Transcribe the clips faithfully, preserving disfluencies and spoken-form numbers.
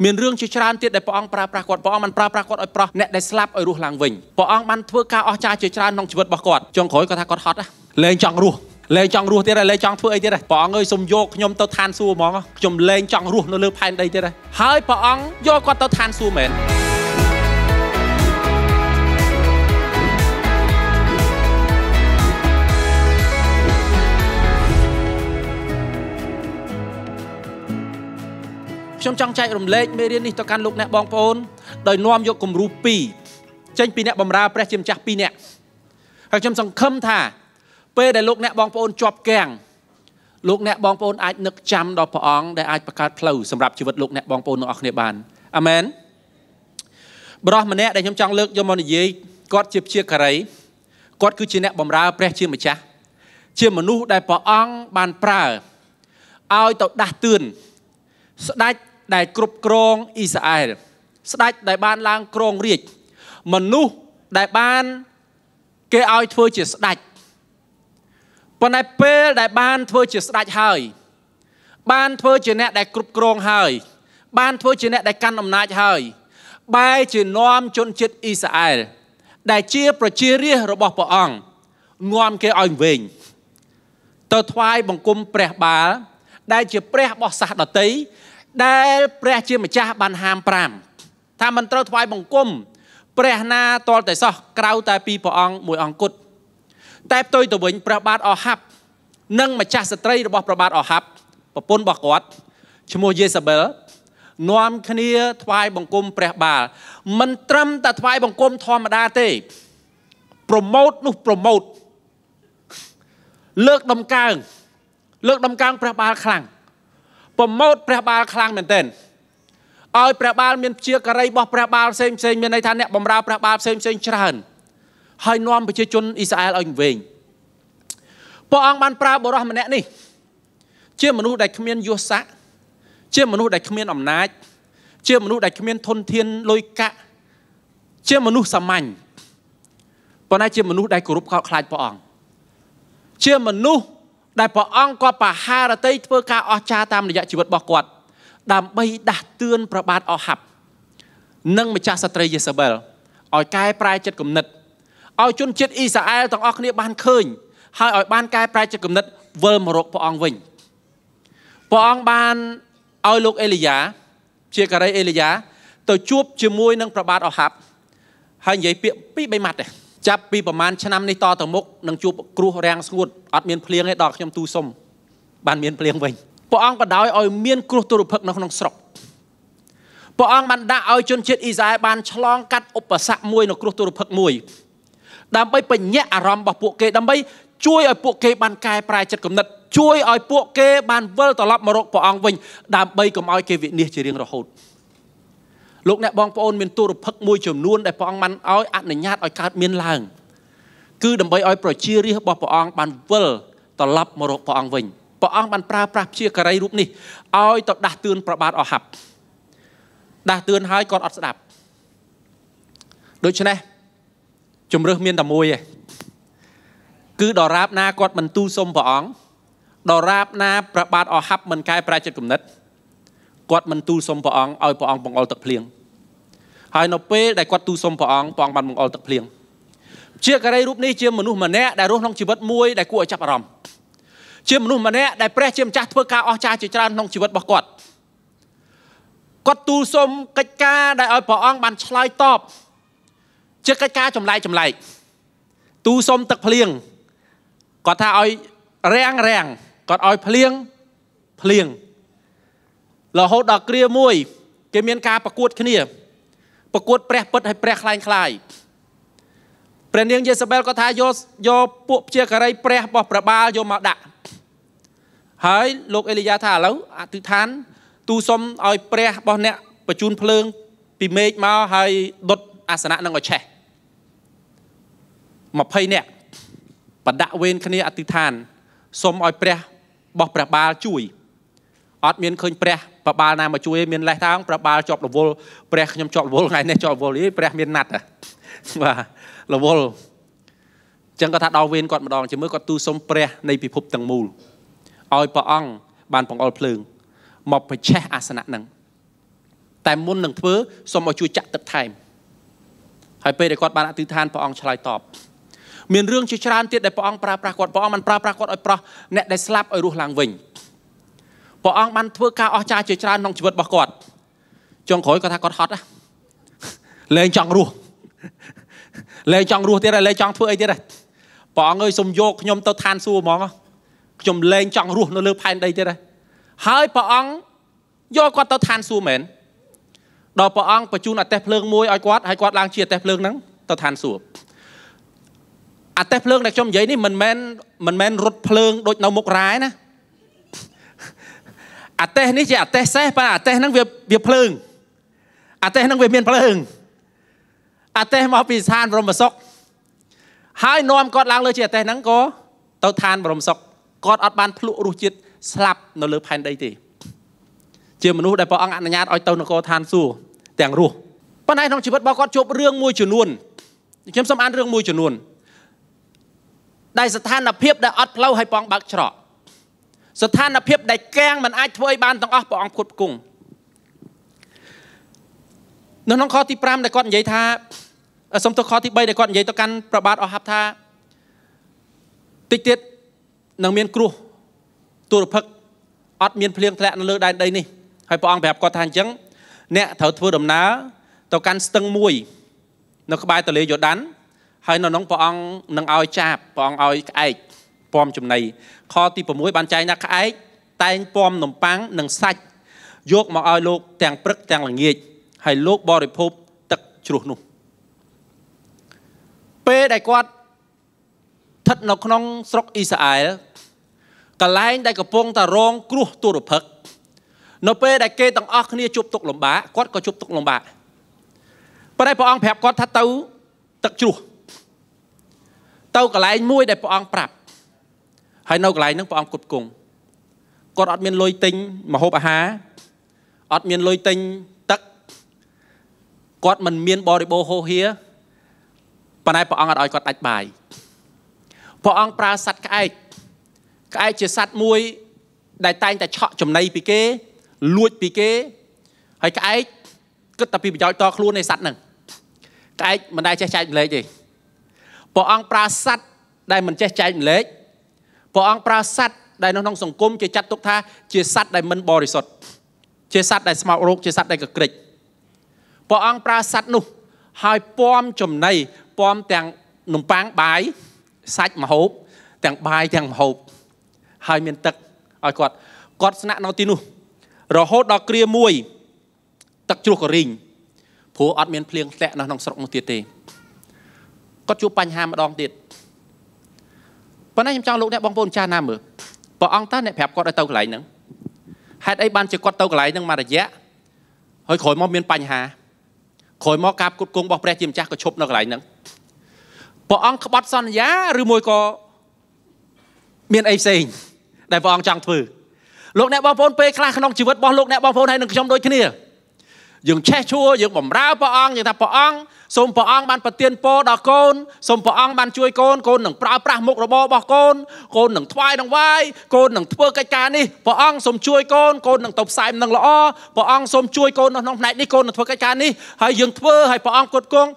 miền rương chỉ tràn tiết để bỏ ông pra pra quạt bỏ ôngมันpra pra quạt ở pro nẹt để slap ở ruột làng vinh bỏ ôngมันthưa cao ở cha chỉ tràn nông chỉ vật bỏ quạt trong khối có thà quạt hot á lên trong ruột lên trong ruột tiết này lên trong thưa ấy tiết này bỏ ông ơi xung vô nhom tao than xua mong chùm lên trong ruột nó lướt pan đây tiết này hơi bỏ ông vô quạt tao than xua mền trong trong chạy rầm lệ mê điên đi tao can lục nè bong pôn đời nom vô cùng rupi tranh pi nè bầm ra pre chim chặt pi nè hoặc trong sòng khâm thả pe để lục nè bong pôn chọp kèng lục nè bong pôn ai nực chăm đò pong để aiประกาศพลูสำหรับชีวิตลูกแนบองปนออกในบ้านอเมนบรอมันแน่ได้ช่องจังเลิกยมนิยกอดเชียบเชียกอะไรกอดคือชีแนบอมราเปรเชียมจ้าเชียมมนุษย์ได้ปองบานปลาเอาตกด่าตื่นได้ได้กรุบกรองอิสราเอลได้ได้บ้านลางกรองเรียกมนุษย์ได้บ้านเกเอาเพื่อจะได้ปนายเปลได้บ้านเพื่อจะได้หายบ้านเพื่อจะเนี่ยได้กรุบกรองหายบ้านเพื่อจะเนี่ยได้กันอำนาจหายใบจะน้อมจนจิตอิสราเอลได้เชี่ยประเชียเรียระบบปองงอมเกเอาเวงตัวทวายบังกุมเปรบาได้เชี่ยเปรบอสัตดตีได้เปรเชี่ยมจ้าบันหามปรามถ้ามันตัวทวายบังกุมเปรนาตอลแต่ซอกกราวแต่ปีปองมวยองกุดแต่ตัวตัววิ่งประบาดอหับนั่งมาจ้าสตรีระบบประบาดอหับปปนบอกกอดชโมเยซาเบลนอมคณีทวายบังกุมเปรบามันตรำแต่ทวายบังกุมธรรมดาเต้โปรโมทนุโปรโมทเลิกดำกลางเลิกดำกลางเปรบาคลังโปรโมทเปรบาคลังเหมือนเต้นเอาเปรบาเมียนเชียกอะไรบอกเปรบาเซมเซมเมียนในทางเนี่ยบำราเปรบาเซมเซมชราญให้นอมไปเชื่อจนอิสราเอลเอาอย่างเวงพออังบันปราบรอมันเนี่ยนี่เชื่อมนุษย์ได้ขมิ้นยุสะเชื่อมนุษย์ได้ขมิ้นอำนาจเชื่อมนุษย์ได้ขมิ้นทนเทียนลอยกะเชื่อมนุษย์สมัญปนายเชื่อมนุษย์ได้กรุบเขาคลายพออังเชื่อมนุษย์ได้พออังก็ป่าฮาระเตยเพื่อการอจาตามระยะชีวิตบอกกอดดำใบดัดเตือนประบาดอหับนั่งมาจากสตรีเยซาเบลอ่อยกายปลายจัดกำเนิดเอาจนจิตอิสราเอลต้องออกเนี่ยบ้านเคยให้อ่อยบ้านกายปลายจัดกำเนิดเวิร์มรกพออังวิ่งพออังบ้านเอาลูกเอลียาเชื่ออะไรเอลียาตัวจูบจมูกนั่งประบาดอหับให้ใหญ่เปียปีใบมัดจับปีประมาณชนะในต่อต่อมุกนั่งจูบกรูแรงสงุดอัดเมียนเพลียงให้ดอกยำตูส้มบ้านเมียนเพลียงวิ่งพออังก็ดาวเอาเมียนกรูตัวรุพักน้องน้องสกพออังมันด่าเอาจนจิตอิสราเอลบ้านฉลองกัดอุปสรรคมวยนกรูตัวรุพักมวยดำไปเป็นแย่อารมณ์บอกพวกเกดำไปช่วยเอาพวกเกบันกายปลายจัดกำเนิดช่วยเอาพวกเกบันเวลตลอดมรกพออังวิ่งดำไปกับเอาเกวิเนียจะเรียงเราโหดลูกเนี่ยบองปอนเป็นตัวพักมวยจมนวนแต่พออังมันเอาอันในญาติเอาการเมียนลางคือดำไปเอาปล่อยเชียร์เรียกบอกพออังบันเวลตลอดมรกพออังวิ่งพออังบันปลาปลาเชียร์กระไรรูปนี่เอาตัดด่าเตือนประบาดอหับด่าเตือนให้ก่อนอัดสดับโดยเฉพาะจมเรื่องเมียนตะมวยคือดอราบนากอดมันตู้ส้มปองดอราบนาประบาดอหับมันกลายปลายจัดกลุ่มนัดกอดมันตู้ส้มปองเอาปองปองเอาตะเพลียงหายนเป้ได้กอดตู้ส้มปองปองบันปองเอาตะเพลียงเชื่อกันได้รูปนี้เชื่อมนุษย์มันแน่ได้รู้ท้องชีวิตมวยได้กู้จับอารมณ์เชื่อมนุษย์มันแน่ได้แปรเชื่อมจัดเพื่อการออกจากจิตใจท้องชีวิตบอกกอดกอดตู้ส้มกัจกาได้เอาปองบันชลายตอบเชื่อกัจกาจำไรจำไรตู้ส้มตะเพลียงก็ถ้าเอาแรงแรงก็เอาเพลียงเพลียงเราหดดอกเกลียมวยเกมียนกาประกวดขึ้นเนี่ยประกวดแปรเปิดให้แปรคลายคลายเปลี่ยนเรื่องเยซาเบลก็ท้ายโยโยปุ๊บเชื่ออะไรแปรบอกประบาโยมาด่าหายโลกเอลิยาท่าแล้วอธิษฐานตู้ส้มเอาแปรบอกเนี่ยประจุนเพลิงปีเมฆมาให้ดดอาสนะนั่งเอาแช่มาเพย์เนี่ยปะดะเวนคณีอธิษฐานสมออยเปรบอกประบาช่วยอดเมียนเคยเปรประบานามาช่วยเมียนไรทางประบาจอบระวลเปรขยำจอบระวลไงเนี่ยจอบระวลนี้เปรเมียนนัดอ่ะว่าระวลจังกระทัดเอาเวนก่อนมาดองจะเมื่อก่อนตู้สมเปรในพิภพตังมูลออยปะอ่องบานปองออยเพลิงมอบไปแช่อาสนะนังแต่មុននឹងធ្វើសូមឲ្យជួយចាក់ទឹកថែមហើយពេលដែលគាត់បានអធិដ្ឋានព្រះអង្គឆ្លើយតបមានរឿងជាច្រើនទៀតដែលព្រះអង្គប្រើប្រាស់គាត់ព្រះអង្គបានប្រើប្រាស់គាត់ឲ្យប្រោះអ្នកដែលស្លាប់ឲ្យរស់ឡើងវិញព្រះអង្គបានធ្វើការអស្ចារ្យជាច្រើនក្នុងជីវិតរបស់គាត់ចុងក្រោយគាត់ថាគាត់ហត់លែងចង់រស់លែងចង់រស់ទៀតហើយលែងចង់ធ្វើអីទៀតហើយព្រះអង្គអើយសូមយកខ្ញុំទៅឋានសួគ៌ហ្មងខ្ញុំលែងចង់រស់នៅលើផែនដីទៀតហើយហើយព្រះអង្គយកគាត់ទៅឋានសួគ៌មែនដល់ព្រះអង្គបញ្ជូនអតេះភ្លើងមួយឲ្យគាត់ហើយគាត់ឡើងជាអតេះភ្លើងហ្នឹងទៅឋានសួគ៌អតេះភ្លើងដែលខ្ញុំនិយាយនេះមិនមែនមិនមែនរត់ភ្លើងដូចនៅមុខរ៉ែណាអតេះនេះជាអតេះសេះប៉ុន្តែអតេះហ្នឹងវាវាភ្លើងអតេះហ្នឹងវាមានភ្លើងអតេះមកពីស្ថានបរមសុខហើយនាំគាត់ឡើងលើជាអតេះហ្នឹងក៏ទៅឋានបរមសុខគាត់អត់បានភ្លក់រសជាតិស្លាប់នៅលើផែនដីទេជាមនុស្សដែលព្រះអង្គអនុញ្ញាតឲ្យទៅនគរឋានសួគ៌ទាំងរស់ប៉ុន្តែក្នុងជីវិតរបស់គាត់ជួបរឿងមួយចំនួនខ្ញុំសូមអានរឿងមួយចំនួនដែលស្ថានភាពដែលអត់ផ្លូវឲ្យព្រះអង្គបើកច្រកស្ថានភាពដែលកាំងមិនអាចធ្វើឲ្យបានទាំងអស់ព្រះអង្គផ្គត់ផ្គង់នៅក្នុងខទី5ដែលគាត់និយាយថាសូមទៅខទី3ដែលគាត់និយាយទៅកាន់ព្រះបាទអហាបថាតិចទៀតនឹងមានគ្រោះទុរភិក្សអត់មានភ្លៀងធ្លាក់នៅលើដែនដីនេះហើយព្រះអង្គប្រាប់គាត់ថាអញ្ចឹងអ្នកត្រូវធ្វើដំណើរទៅកាន់ស្ទឹងមួយនៅក្បែរទន្លេយ៉ូដានហើយនៅក្នុងព្រះអង្គនឹងឲ្យចាបព្រះអង្គឲ្យក្អែកពំចំណីខទី6បានចែងថាក្អែកតែងពំនំប៉័ងនិងសាច់យកមកឲ្យលោកទាំងព្រឹកទាំងល្ងាចហើយលោកបរិភោគទឹកជ្រោះនោះពេលដែលគាត់ស្ថិតនៅក្នុងស្រុកអ៊ីស្រាអែលកន្លែងដែលកំពុងតែរងគ្រោះទុរភិក្សនៅពេលដែលគេទាំងអស់គ្នាជួបទុក្ខលំបាកគាត់ក៏ជួបទុក្ខលំបាកប៉ុន្តែព្រះអង្គប្រាប់គាត់ថាទៅទឹកជ្រោះទៅកន្លែងមួយដែលព្រះអង្គប្រាប់ហើយនៅកន្លែងហ្នឹងព្រះអង្គគ្រប់គង់គាត់អត់មានលុយទិញម្ហូបអាហារអត់មានលុយទិញទឹកគាត់មិនមានបរិបូរហូរហៀប៉ុន្តែព្រះអង្គអត់ឲ្យគាត់ដាច់បាយព្រះអង្គប្រើសត្វក្អែកក្អែកជាសត្វមួយដែលតែងតែឆក់ចំណីពីគេលួចពីគេហើយក្អែកគិតតែពីប្រយោជន៍តខ្លួននៃសត្វហ្នឹងក្អែកមិនដែលចេះចែកម្លែកទេព្រះអង្គប្រើសត្វដែលមិនចេះចែកម្លែកព្រះអង្គប្រើសត្វដែលនៅក្នុងសង្គមគេចាត់ទុកថាជាសត្វដែលមិនបរិសុទ្ធជាសត្វដែលស្មោករោគជាសត្វដែលកក្រិចព្រះអង្គប្រើសត្វនោះហើយពំចំណីពំទាំងនំប៉័ងបាយសាច់ម្ហូបទាំងបាយទាំងម្ហូបហើយមានទឹកឲ្យគាត់គាត់ស្នាក់នៅទីនោះរហូតដល់គ្រាមួយទឹកជ្រោះក៏រីងព្រោះអត់មានភ្លៀងធ្លាក់នៅក្នុងស្រុកនោះទៀតទេគាត់ជួបបញ្ហាម្ដងទៀតប៉ុន្តែខ្ញុំចង់លោកអ្នកបងប្អូនចាស់ណាមើលព្រះអង្គតើអ្នកប្រាប់គាត់ឲ្យទៅកន្លែងហ្នឹងហេតុអីបានជាគាត់ទៅកន្លែងហ្នឹងមួយរយៈហើយក្រោយមកមានបញ្ហាក្រោយមកការផ្គត់ផ្គង់របស់ព្រះជាម្ចាស់ក៏ឈប់នៅកន្លែងហ្នឹងព្រះអង្គក្បត់សន្យាឬមួយក៏មានអីផ្សេងដែលព្រះអង្គចង់ធ្វើលោកអ្នកបងប្អូនពេលខ្លះក្នុងជីវិតរបស់លោកអ្នកបងប្អូនហើយនឹងខ្ញុំដូចគ្នាយើងឆេះឈួរយើងបំរើព្រះអង្គយើងថាព្រះអង្គសូមព្រះអង្គបានប្រទានពរដល់កូនសូមព្រះអង្គបានជួយកូនកូននឹងប្រើប្រាស់មុខរបររបស់កូនកូននឹងថ្វាយនឹងវាយកូននឹងធ្វើកិច្ចការនេះព្រះអង្គសូមជួយកូនកូននឹងទៅផ្សាយនឹងល្អព្រះអង្គសូមជួយកូននៅក្នុងផ្នែកនេះកូននឹងធ្វើកិច្ចការនេះហើយយើងធ្វើឲ្យព្រះអង្គគ្រប់គង់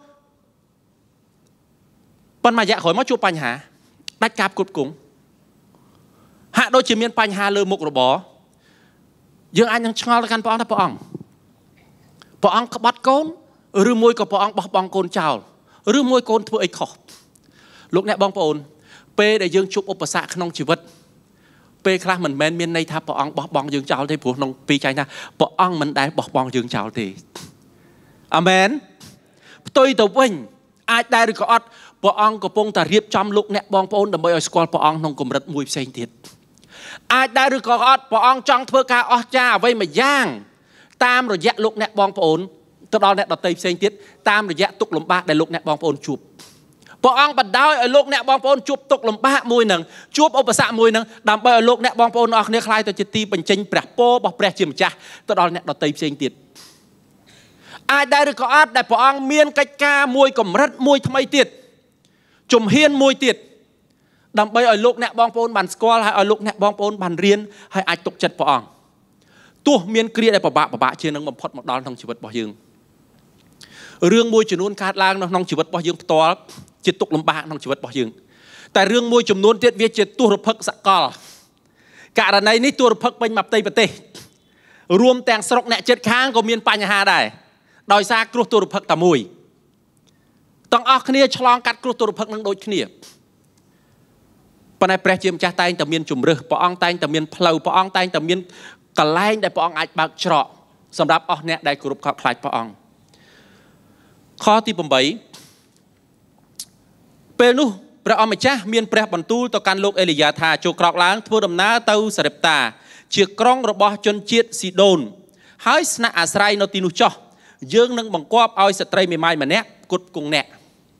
ប៉ុន្តែរយៈក្រោយមកជួបបញ្ហាដាច់ការគ្រប់គង់ហាក់ដូចជាមានបញ្ហាលើមុខរបរយើងអាចនឹងឆ្ងល់ទៅកាន់ព្រះអង្គថាព្រះអង្គព្រះអង្គក្បត់កូនឬមួយក៏ព្រះអង្គបោះបង់កូនចោលឬមួយកូនធ្វើអីខុសលោកអ្នកបងប្អូនពេលដែលយើងជួបឧបសគ្គក្នុងជីវិតពេលខ្លះមិនមែនមានន័យថាព្រះអង្គបោះបង់យើងចោលទេព្រោះក្នុងពីចែងថាព្រះអង្គមិនដែលបោះបង់យើងចោលទេអាមែនផ្ទុយទៅវិញអាចដែរឬក៏អត់ព្រះអង្គកំពុងតែរៀបចំលោកអ្នកបងប្អូនដើម្បីឲ្យស្គាល់ព្រះអង្គក្នុងកម្រិតមួយផ្សេងទៀតអាចដែរឬក៏អត់ព្រះអង្គចង់ធ្វើការអស្ចារ្យអ្វីមួយយ៉ាងតាមរយៈលោកអ្នកបងប្អូនទៅដល់អ្នកដទៃផ្សេងទៀតតាមរយៈទុក្ខលំបាកដែលលោកអ្នកបងប្អូនជួបព្រះអង្គបណ្ដោយឲ្យលោកអ្នកបងប្អូនជួបទុក្ខលំបាកមួយនឹងជួបឧបសគ្គមួយនឹងដើម្បីឲ្យលោកអ្នកបងប្អូនអស់គ្នាខ្លាយទៅជាទីបញ្ចេញព្រះពររបស់ព្រះជាម្ចាស់ទៅដល់អ្នកដទៃផ្សេងទៀតអាចដែរឬក៏អត់ដែលព្រះអង្គមានកិច្ចការមួយកម្រិតមួយថ្មីទៀតជំហានមួយទៀតដើម្បីឲ្យលោកអ្នកបងប្អូនបានស្គាល់ហើយឲ្យលោកអ្នកបងប្អូនបានរៀនហើយអាចទុកចិត្តព្រះអង្គទោះមានគ្រាដែលពិបាកពិបាកជាងនឹងបំផុតមកដល់ក្នុងជីវិតរបស់យើងរឿងមួយចំនួនកើតឡើងនៅក្នុងជីវិតរបស់យើងផ្ទាល់ជាទុក្ខលំបាកក្នុងជីវិតរបស់យើងតែរឿងមួយចំនួនទៀតវាជាទោសរភឹកសកលករណីនេះទោសរភឹកពេញមកផ្ទៃប្រទេសរួមទាំងស្រុកអ្នកជិតខាងក៏មានបញ្ហាដែរដោយសារគ្រោះទោសរភឹកតែមួយទាំងអស់គ្នាឆ្លងកាត់គ្រោះទោសរភឹកនឹងដូចគ្នាប៉ុន្តែព្រះជាម្ចាស់តែងតែមានជំរឿសព្រះអង្គតែងតែមានផ្លូវព្រះអង្គតែងតែមានកន្លែងដែលព្រះអង្គអាចបើកច្រកសម្រាប់អស់អ្នកដែលគោរពខកខ្លាចព្រះអង្គខទីeightពេលនោះព្រះអម្ចាស់មានព្រះបន្ទូលទៅកាន់លោកអេលីយ៉ាថាចូលក្រោកឡើងធ្វើដំណើរទៅសារ៉េបតាជាក្រុងរបស់ជនជាតិស៊ីដូនហើយស្នាក់អាស្រ័យនៅទីនោះចុះយើងនឹងបង្គាប់ឲ្យស្ត្រីមេម៉ាយម្នាក់គត់គង់អ្នក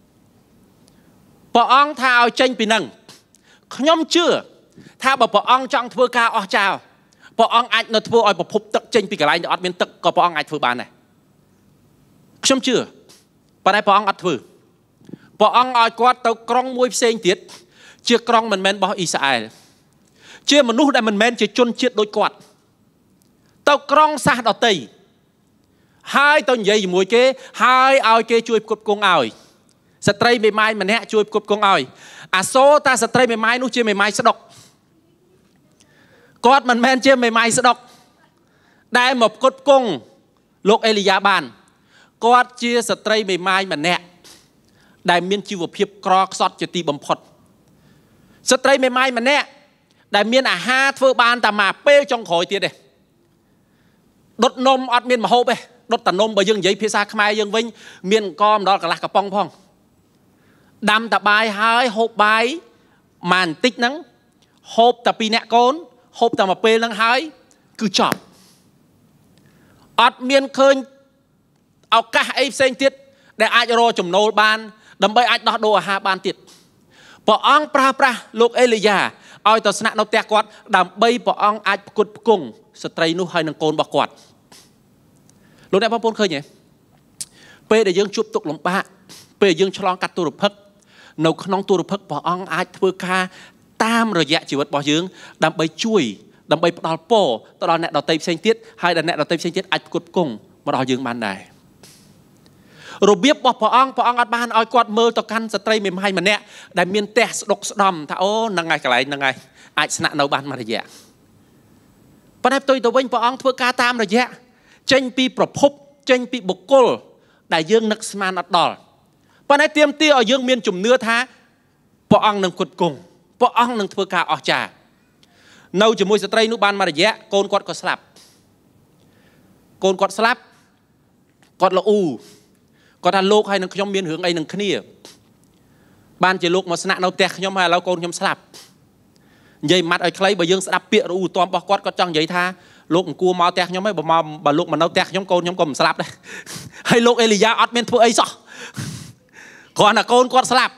ព្រះអង្គថាឲ្យចេញពីនឹងខ្ញុំជឿថាបើព្រះអង្គចង់ធ្វើការអស្ចារ្យព្រះអង្គអាចនៅធ្វើឲ្យប្រភពទឹកចេញពីកន្លែងដែលអត់មានទឹកក៏ព្រះអង្គអាចធ្វើបានដែរខ្ញុំជឿប៉ុន្តែព្រះអង្គអត់ធ្វើព្រះអង្គឲ្យគាត់ទៅក្រុងមួយផ្សេងទៀតជាក្រុងមិនមែនរបស់អ៊ីស្រាអែលជាមនុស្សដែលមិនមែនជាជនជាតិដូចគាត់ទៅក្រុងសាសដតីហើយទៅនិយាយជាមួយគេហើយឲ្យគេជួយផ្គត់ផ្គង់ឲ្យស្ត្រីមេម៉ាយម្នាក់ជួយផ្គត់ផ្គង់ឲ្យអាសូរតាស្ត្រីមេម៉ាយនោះជាមេម៉ាយស្ដុកគាត់មិនមែនជាមេម៉ាយស្ដុកដែលមកផ្គត់ផ្គង់លោកអេលីយ៉ាបានគាត់ជាស្ត្រីមេម៉ាយម្នាក់ដែលមានជីវភាពក្រខ្សត់ជាទីបំផុតស្ត្រីមេម៉ាយម្នាក់ដែលមានអាហារធ្វើបានតែមកពេលចុងក្រោយទៀតទេដុតនំអត់មានម្ហូបទេដុតតែនំបើយើងនិយាយភាសាខ្មែរយើងវិញមានអង្គម្ដងកន្លះកំប៉ុងផងដាំតែបាយហើយហូបបាយម៉ានតិចហ្នឹងហូបតែពីរនាក់កូនហូបតែមួយពេលហ្នឹងហើយគឺចប់អត់មានឃើញឱកាសអីផ្សេងទៀតដែលអាចរកចំណូលបានដើម្បីអាចដោះដូរអាហារបានទៀតព្រះអង្គប្រើប្រាស់លោកអេលីយ៉ាឲ្យទៅស្នាក់នៅផ្ទះគាត់ដើម្បីព្រះអង្គអាចផ្គត់ផ្គង់ស្ត្រីនោះហើយនឹងកូនរបស់គាត់លោកអ្នកបងប្អូនឃើញទេពេលដែលយើងជួបទុក្ខលំបាកពេលយើងឆ្លងកាត់ទុរភិក្សនៅក្នុងទុរភិក្សព្រះអង្គអាចធ្វើការតាមរយៈជីវិតរបស់យើងដើម្បីជួយដើម្បីផ្ដល់ពរទៅដល់អ្នកដទៃផ្សេងទៀតហើយដល់អ្នកដទៃផ្សេងទៀតអាចផ្គត់ផ្គង់មកដល់យើងបានដែររបៀបរបស់ព្រះអង្គព្រះអង្គអត់បានឲ្យគាត់មើលទៅកាន់ស្ត្រីមេម៉ាយម្នាក់ដែលមានផ្ទះស្ដុកស្ដំថាអូហ្នឹងហើយកន្លែងហ្នឹងហើយអាចស្នាក់នៅបានមួយរយៈប៉ុន្តែផ្ទុយទៅវិញព្រះអង្គធ្វើការតាមរយៈចេញពីប្រភពចេញពីបុគ្គលដែលយើងនឹកស្មានអត់ដល់ប៉ុន្តែទាមទារឲ្យយើងមានជំនឿថាព្រះអង្គនឹងគុតគង់ព្រះអង្គនឹងធ្វើការអស្ចារ្យនៅជាមួយស្ត្រីនោះបានមួយរយៈកូនគាត់ក៏ស្លាប់កូនគាត់ស្លាប់គាត់ល្អូគាត់ថាលោកហើយនឹងខ្ញុំមានរឿងអីនឹងគ្នាបានជាលោកមកស្នាក់នៅផ្ទះខ្ញុំហើយឥឡូវកូនខ្ញុំស្លាប់និយាយម៉ាត់ឲ្យខ្លីបើយើងស្ដាប់ពាក្យរអ៊ូទាំរបស់គាត់គាត់ចង់និយាយថាលោកអង្គួរមកផ្ទះខ្ញុំហើយបើមកបើលោកមកនៅផ្ទះខ្ញុំកូនខ្ញុំក៏មិនស្លាប់ដែរហើយលោកអេលីយ៉ាអត់មានធ្វើអីសោះគ្រាន់តែកូនគាត់ស្លាប់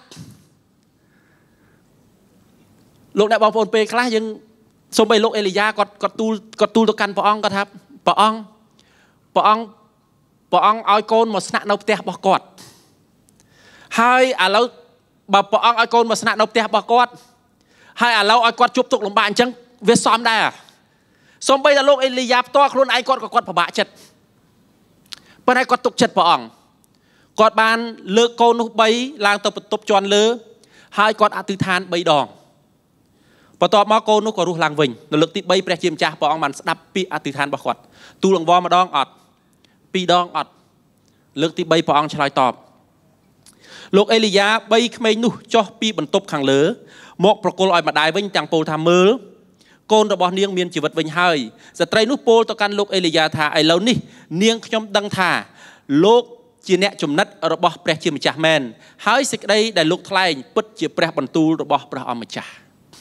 លោកអ្នកបងប្អូនពេលខ្លះយើងសូម្បីលោកអេលីយ៉ាគាត់គាត់ទូលគាត់ទូលទៅកាន់ព្រះអង្គគាត់ថាព្រះអង្គព្រះអង្គព្រះអង្គឲ្យកូនមកស្នាក់នៅផ្ទះរបស់គាត់ហើយឥឡូវបើព្រះអង្គឲ្យកូនមកស្នាក់នៅផ្ទះរបស់គាត់ហើយឥឡូវឲ្យគាត់ជួបទុក្ខលំបាកអញ្ចឹងវាសមដែរសូម្បីតែលោកអេលីយ៉ាផ្ទាល់ខ្លួនឯងគាត់ក៏គាត់ពិបាកចិត្តប៉ុន្តែគាត់ទុកចិត្តព្រះអង្គគាត់បានលើកកូននោះ3ឡើងទៅបន្ទប់ជាន់លើហើយគាត់អធិដ្ឋាន3ដងបន្ទាប់មកកូននោះក៏រស់ឡើងវិញនៅលើកទី3ព្រះជាម្ចាស់ព្រះអង្គបានស្ដាប់ពាក្យអធិដ្ឋានរបស់គាត់ទូលអង្វរម្ដងអត់ពីរដងអត់លើកទី3ព្រះអង្គឆ្លើយតបលោកអេលីយ៉ា3ក្មេងនោះចុះពីបន្ទប់ខាងលើមកប្រគល់ឲ្យម្ដាយវិញទាំងពោលថាមើលកូនរបស់នាងមានជីវិតវិញហើយស្ត្រីនោះពោលទៅកាន់លោកអេលីយ៉ាថាឥឡូវនេះនាងខ្ញុំដឹងថាលោកជាអ្នកចំណិតរបស់ព្រះជាម្ចាស់មែនហើយសេចក្តីដែលលោកថ្លែងពិតជាព្រះបន្ទូលរបស់ព្រះអម្ចាស់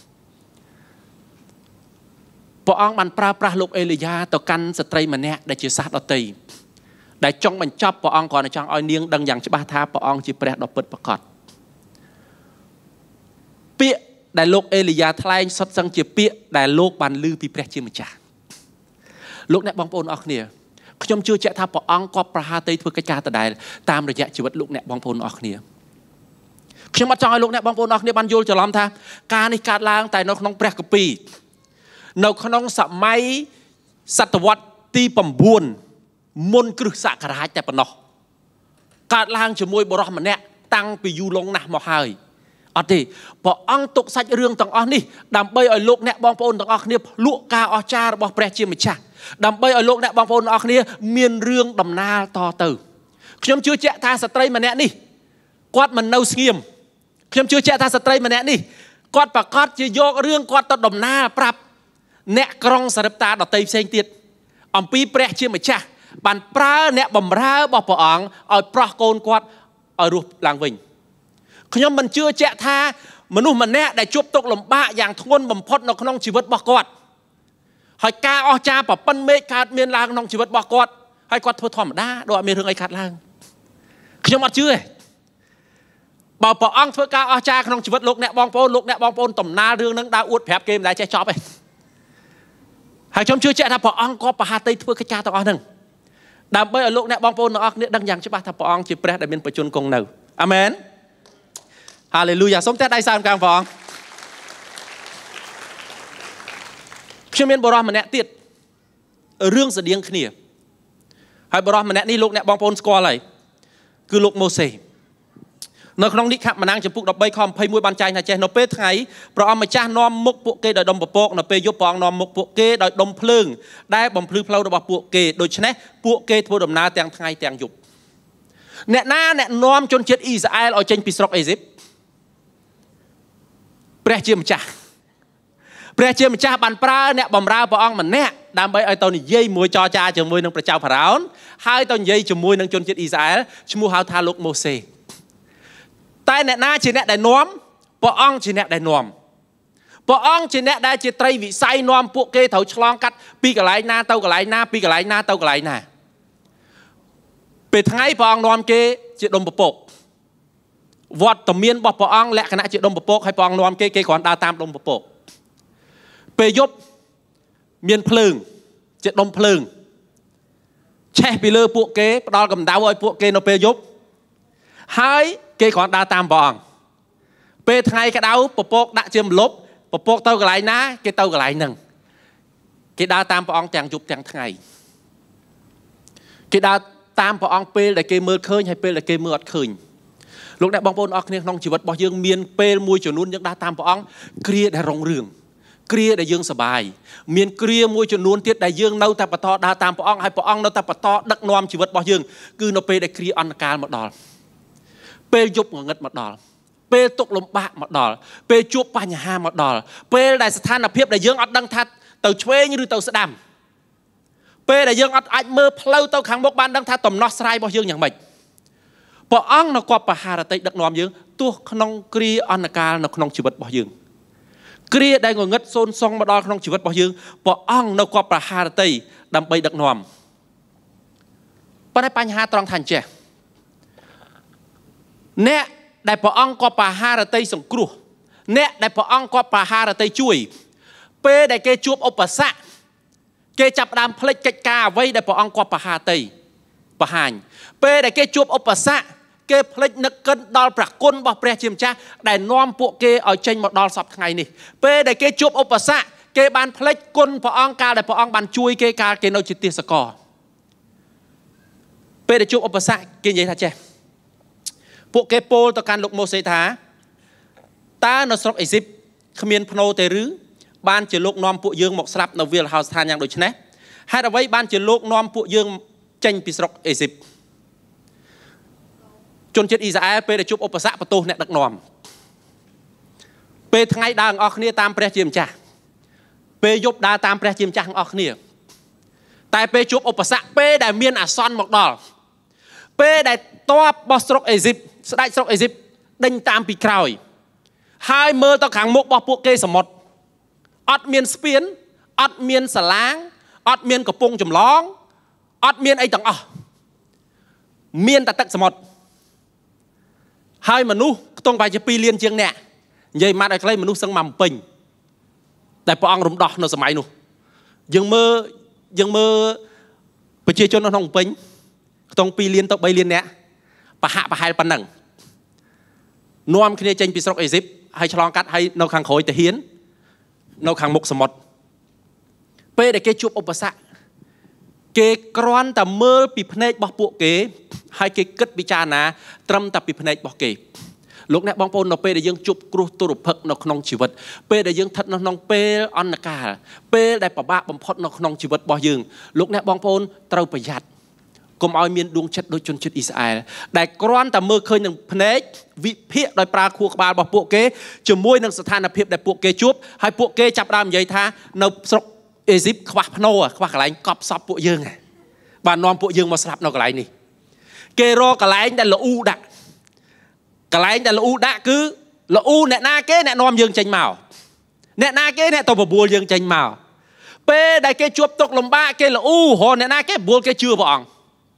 ព្រះអង្គបានប្រើប្រាស់លោកអេលីយ៉ាទៅកាន់ស្ត្រីម្នាក់ដែលជាសាសដតីដែលចង់បញ្ចប់ព្រះអង្គគ្រាន់តែចង់ឲ្យនាងដឹងយ៉ាងច្បាស់ថាព្រះអង្គជាព្រះដ៏ពិតប្រាកដពាក្យដែលលោកអេលីយ៉ាថ្លែងសុទ្ធសឹងជាពាក្យដែលលោកបានឮពីព្រះជាម្ចាស់លោកអ្នកបងប្អូនអរគ្នាខ្ញុំជឿជាក់ថាព្រះអង្គក៏ប្រហារទៅធ្វើកិច្ចការដដែលតាមរយៈជីវិតលោកអ្នកបងប្អូនអរគ្នាខ្ញុំអត់ចង់ឲ្យលោកអ្នកបងប្អូនអរគ្នាបានយល់ច្រឡំថាការនេះកើតឡើងតែនៅក្នុងព្រះគម្ពីរនៅក្នុងសម័យសតវត្សទីchínមុនគ្រឹះសករាជតែប៉ុណ្ណោះកើតឡើងជាមួយបរិះម្នាក់តាំងពីយូរលង់ណាស់មកហើយអត់ទេព្រះអង្គទុកសាច់រឿងទាំងអស់នេះដើម្បីឲ្យលោកអ្នកបងប្អូនទាំងអស់គ្នាភ្លក់ការអស្ចារ្យរបស់ព្រះជាម្ចាស់ដើម្បីឲ្យលោកអ្នកបងប្អូនទាំងអស់គ្នាមានរឿងដំណាលតទៅខ្ញុំជឿជាក់ថាស្ត្រីម្នាក់នេះគាត់មិននៅស្ងៀមខ្ញុំជឿជាក់ថាស្ត្រីម្នាក់នេះគាត់ប្រកាសជាយករឿងគាត់ទៅដំណាលប្រាប់អ្នកក្រុងសារឹបតាដតីផ្សេងទៀតអំពីព្រះជាម្ចាស់បានប្រើអ្នកបម្រើរបស់ព្រះអង្គឲ្យប្រោះកូនគាត់ឲ្យរស់ឡើងវិញខ្ញុំមិនជឿជាក់ថាមនុស្សម្នាក់ដែលជួបទុក្ខលំបាកយ៉ាងធ្ងន់បំផុតនៅក្នុងជីវិតរបស់គាត់ហើយការអស្ចារ្យប្រពន្ធមេឃកើតមានឡើងក្នុងជីវិតរបស់គាត់ហើយគាត់ធ្វើធម្មតាដូចអត់មានរឿងអីកើតឡើងខ្ញុំអត់ជឿទេបើព្រះអង្គធ្វើការអស្ចារ្យក្នុងជីវិតលោកអ្នកបងប្អូនលោកអ្នកបងប្អូនតំណាលរឿងនឹងដើរអួតប្រាប់គេមិនដែលចេះចប់ទេហើយខ្ញុំជឿជាក់ថាព្រះអង្គក៏ប្រហាតីធ្វើកិច្ចការទាំងអស់ហ្នឹងដើម្បីឲ្យលោកអ្នកបងប្អូនទាំងអស់គ្នាដឹងយ៉ាងច្បាស់ថាព្រះអង្គជាព្រះដែលមានបច្ចុប្បន្នគង់នៅអាមែនហាឡេលូយ៉ាសូមតែដៃសើមកាងព្រះអង្គខ្ញុំមានបរិះម្នាក់ទៀតរឿងស្តៀងគ្នាហើយបរិះម្នាក់នេះលោកអ្នកបងប្អូនស្គាល់ហើយគឺលោកម៉ូសេនៅក្នុងនិខមណាំងចំពុក13ខยี่สิบเอ็ดបានចែងថាចេះនៅពេលថ្ងៃព្រះអង្គម្ចាស់នាំមុខពួកគេដោយដុំពពកនៅពេលយប់ព្រះអង្គនាំមុខពួកគេដោយដុំភ្លើងដែលបំភ្លឺផ្លូវរបស់ពួកគេដូច្នេះពួកគេធ្វើដំណើរទាំងថ្ងៃទាំងយប់អ្នកណាអ្នកនាំជនជាតិអ៊ីស្រាអែលឲ្យចេញពីស្រុកអេស៊ីបព្រះជាម្ចាស់ព្រះជាម្ចាស់បានប្រើអ្នកបម្រើព្រះអង្គម្នាក់ដើម្បីឲ្យទៅនិយាយមួយចរចាជាមួយនឹងព្រះចៅផារ៉ោនហើយទៅនិយាយជាមួយនឹងជនជាតិអ៊ីស្រាអែលឈ្មោះហៅថាលោកម៉ូសេតែអ្នកណាជាអ្នកដែលនាំព្រះអង្គជាអ្នកដែលនាំព្រះអង្គជាអ្នកដែលជាត្រីវិស័យនាំពួកគេត្រូវឆ្លងកាត់ពីកន្លែងណាទៅកន្លែងណាពីកន្លែងណាទៅកន្លែងណាពេលថ្ងៃព្រះអង្គនាំគេជាដុំពពកវត្តមានរបស់ព្រះអង្គលក្ខណៈជាដុំពពកហើយព្រះអង្គនាំគេគេគ្រាន់ដើរតាមដុំពពកពេលយប់មានភ្លើងជាដុំភ្លើងឆេះពីលើពួកគេផ្ដល់កម្ដៅឲ្យពួកគេនៅពេលយប់ហើយគេគ្រាន់ដើរតាមព្រះអង្គពេលថ្ងៃក្តៅពពកដាក់ជាម្លប់ពពកទៅកន្លែងណាគេទៅកន្លែងហ្នឹងគេដើរតាមព្រះអង្គទាំងយប់ទាំងថ្ងៃគេដើរតាមព្រះអង្គពេលដែលគេមើលឃើញហើយពេលដែលគេមើលអត់ឃើញលោកអ្នកបងប្អូនអរគ្នាក្នុងជីវិតរបស់យើងមានពេលមួយចំនួនយើងដើរតាមព្រះអង្គគ្រាដែលរុងរឿងគ្រាដែលយើងសប្បាយមានគ្រាមួយចំនួនទៀតដែលយើងនៅតែបន្តដើរតាមព្រះអង្គហើយព្រះអង្គនៅតែបន្តដឹកនាំជីវិតរបស់យើងគឺនៅពេលដែលគ្រាអន្តកាលមកដល់ពេលយប់ងងឹតមកដល់ពេលទុក្ខលំបាកមកដល់ពេលជួបបញ្ហាមកដល់ពេលដែលស្ថានភាពដែលយើងអត់ដឹងថាទៅឆ្វេងឬទៅស្ដាំពេលដែលយើងអត់អាចមើលផ្លូវទៅខាងមុខបានដឹងថាដំណោះស្រាយរបស់យើងយ៉ាងម៉េចព្រះអង្គនៅគាត់បហារតីដឹកនាំយើងទោះក្នុងគ្រាអន្តកាលនៅក្នុងជីវិតរបស់យើងគ្រាដែលងងឹតសូន្យសងមកដល់ក្នុងជីវិតរបស់យើងព្រះអង្គនៅគាត់បហារតីដើម្បីដឹកនាំប៉ុន្តែបញ្ហាត្រង់ថាអញ្ចេះអ្នកដែលព្រះអង្គក៏បហារតីសង្គ្រោះអ្នកដែលព្រះអង្គក៏បហារតីជួយពេលដែលគេជួបឧបសគ្គគេចាប់ផ្ដើមផ្លេចកិច្ចការអ្វីដែលព្រះអង្គក៏បហារតីបង្ហាញពេលដែលគេជួបឧបសគ្គគេផ្លេចនឹកគិតដល់ព្រះគុណរបស់ព្រះជាម្ចាស់ដែលនាំពួកគេឲ្យចេញមកដល់សពថ្ងៃនេះពេលដែលគេជួបឧបសគ្គគេបានផ្លេចគុណព្រះអង្គកាលដែលព្រះអង្គបានជួយគេកាលគេនៅជាទាសករពេលដែលជួបឧបសគ្គគេនិយាយថាចេះពួកគេពោលទៅកាន់លោកម៉ូសេថាតើនៅស្រុកអេស៊ីបគ្មានភ្នូទេឬបានជាលោកនាំពួកយើងមកស្រាប់នៅវាលហោស្ថានយ៉ាងដូចនេះហេតុអ្វីបានជាលោកនាំពួកយើងចេញពីស្រុកអេស៊ីបជនជាតិអ៊ីស្រាអែលពេលដែលជួបឧបសគ្គបន្ទោសអ្នកដឹកនាំពេលថ្ងៃដើរទាំងអស់គ្នាតាមព្រះជាម្ចាស់ពេលយប់ដើរតាមព្រះជាម្ចាស់ទាំងអស់គ្នាតែពេលជួបឧបសគ្គពេលដែលមានអាសន្នមកដល់ពេលដែលតបរបស់ស្រុកអេស៊ីបស្ដេចស្រុកអេស៊ីបដេញតាមពីក្រោយហើយមើលទៅខាងមុខរបស់ពួកគេសមុទ្រអត់មានស្ពានអត់មានសាឡាងអត់មានកំពង់ចម្លងអត់មានអីទាំងអស់មានតែទឹកសមុទ្រហើយមនុស្សខ្ទង់ប្រហែលជាពីរលានជាងអ្នកនិយាយម៉ាត់ឲ្យខ្លីមនុស្សសឹងមកពេញតែព្រះអង្គរំដោះនៅសម័យនោះយើងមើលយើងមើលប្រជាជននៅក្នុងពេញខ្ទង់ពីរលានទៅបីលានអ្នកប្រហាក់ប្រហែលប៉ុណ្ណឹងនាំគ្នាចេញពីស្រុកអេស៊ីបហើយឆ្លងកាត់ហើយនៅខាងក្រោយទាហាននៅខាងមុខសមុទ្រពេលដែលគេជួបឧបសគ្គគេគ្រាន់តែមើលពីភ្នែករបស់ពួកគេហើយគេគិតពិចារណាត្រឹមតែពីភ្នែករបស់គេលោកអ្នកបងប្អូននៅពេលដែលយើងជួបគ្រោះទុរភិក្សនៅក្នុងជីវិតពេលដែលយើងស្ថិតនៅក្នុងពេលអន្តកាលពេលដែលពិបាកបំផុតនៅក្នុងជីវិតរបស់យើងលោកអ្នកបងប្អូនត្រូវប្រយ័ត្នកុំឲ្យមានដួងចិត្តដូចជនជាតិអ៊ីស្រាអែលដែលគ្រាន់តែមើលឃើញនឹងភ្នែកវិភាគដោយប្រើខួរក្បាលរបស់ពួកគេជាមួយនឹងស្ថានភាពដែលពួកគេជួបហើយពួកគេចាប់ផ្ដើមនិយាយថានៅស្រុកអេស៊ីបខ្វះភ្នោខ្វះកន្លែងកប់សពពួកយើងបាននាំពួកយើងមកស្លាប់នៅកន្លែងនេះគេរកកន្លែងដែលល្អូដាក់កន្លែងដែលល្អូដាក់គឺល្អូអ្នកណាគេអ្នកនាំយើងចេញមកអ្នកណាគេអ្នកទៅបបួលយើងចេញមកពេលដែលគេជួបទុក្ខលំបាកគេល្អូរអ្នកណាគេបបួលគេជឿព្រះអង្គ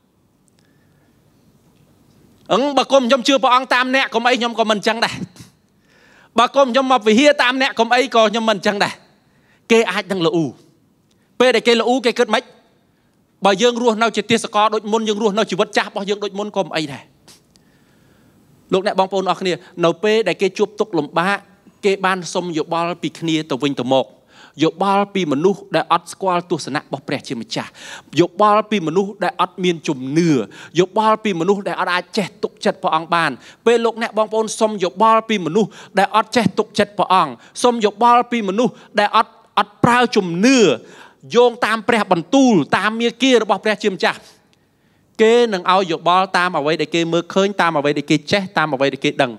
អឹងបើគុំខ្ញុំជឿព្រះអង្គតាមអ្នកកុំអីខ្ញុំក៏មិនអញ្ចឹងដែរបើគុំខ្ញុំមកវិហារតាមអ្នកកុំអីក៏ខ្ញុំមិនអញ្ចឹងដែរគេអាចនឹងល្អូពេលដែលគេល្អូគេគិតមិនបើយើងរស់នៅជាទេសកលដូចមុនយើងរស់នៅជីវិតចាស់របស់យើងដូចមុនក៏មិនអីដែរលោកអ្នកបងប្អូនអរគ្នានៅពេលដែលគេជួបទុក្ខលំបាកគេបានសុំយោបល់ពីគ្នាទៅវិញទៅមកយោបល់ពីមនុស្សដែលអត់ស្គាល់ទស្សនៈរបស់ព្រះជាម្ចាស់យោបល់ពីមនុស្សដែលអត់មានជំនឿយោបល់ពីមនុស្សដែលអត់អាចចេះទុកចិត្តព្រះអង្គបានពេលលោកអ្នកបងប្អូនសុំយោបល់ពីមនុស្សដែលអត់ចេះទុកចិត្តព្រះអង្គសុំយោបល់ពីមនុស្សដែលអត់អត់ប្រើជំនឿយោងតាមព្រះបន្ទូលតាមមាគ៌ារបស់ព្រះជាម្ចាស់គេនឹងឲ្យយោបល់តាមអ្វីដែលគេមើលឃើញតាមអ្វីដែលគេចេះតាមអ្វីដែលគេដឹង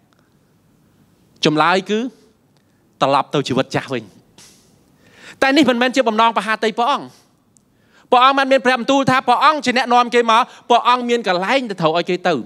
ចម្លើយគឺត្រឡប់ទៅជីវិតចាស់វិញតែនេះមិនមែនជាបំណងបហាតីព្រះអង្គព្រះអង្គមិនមានព្រះបន្ទូលថាព្រះអង្គជាអ្នកនាំគេមកព្រះអង្គមានកន្លែងទៅត្រូវឲ្យគេទៅ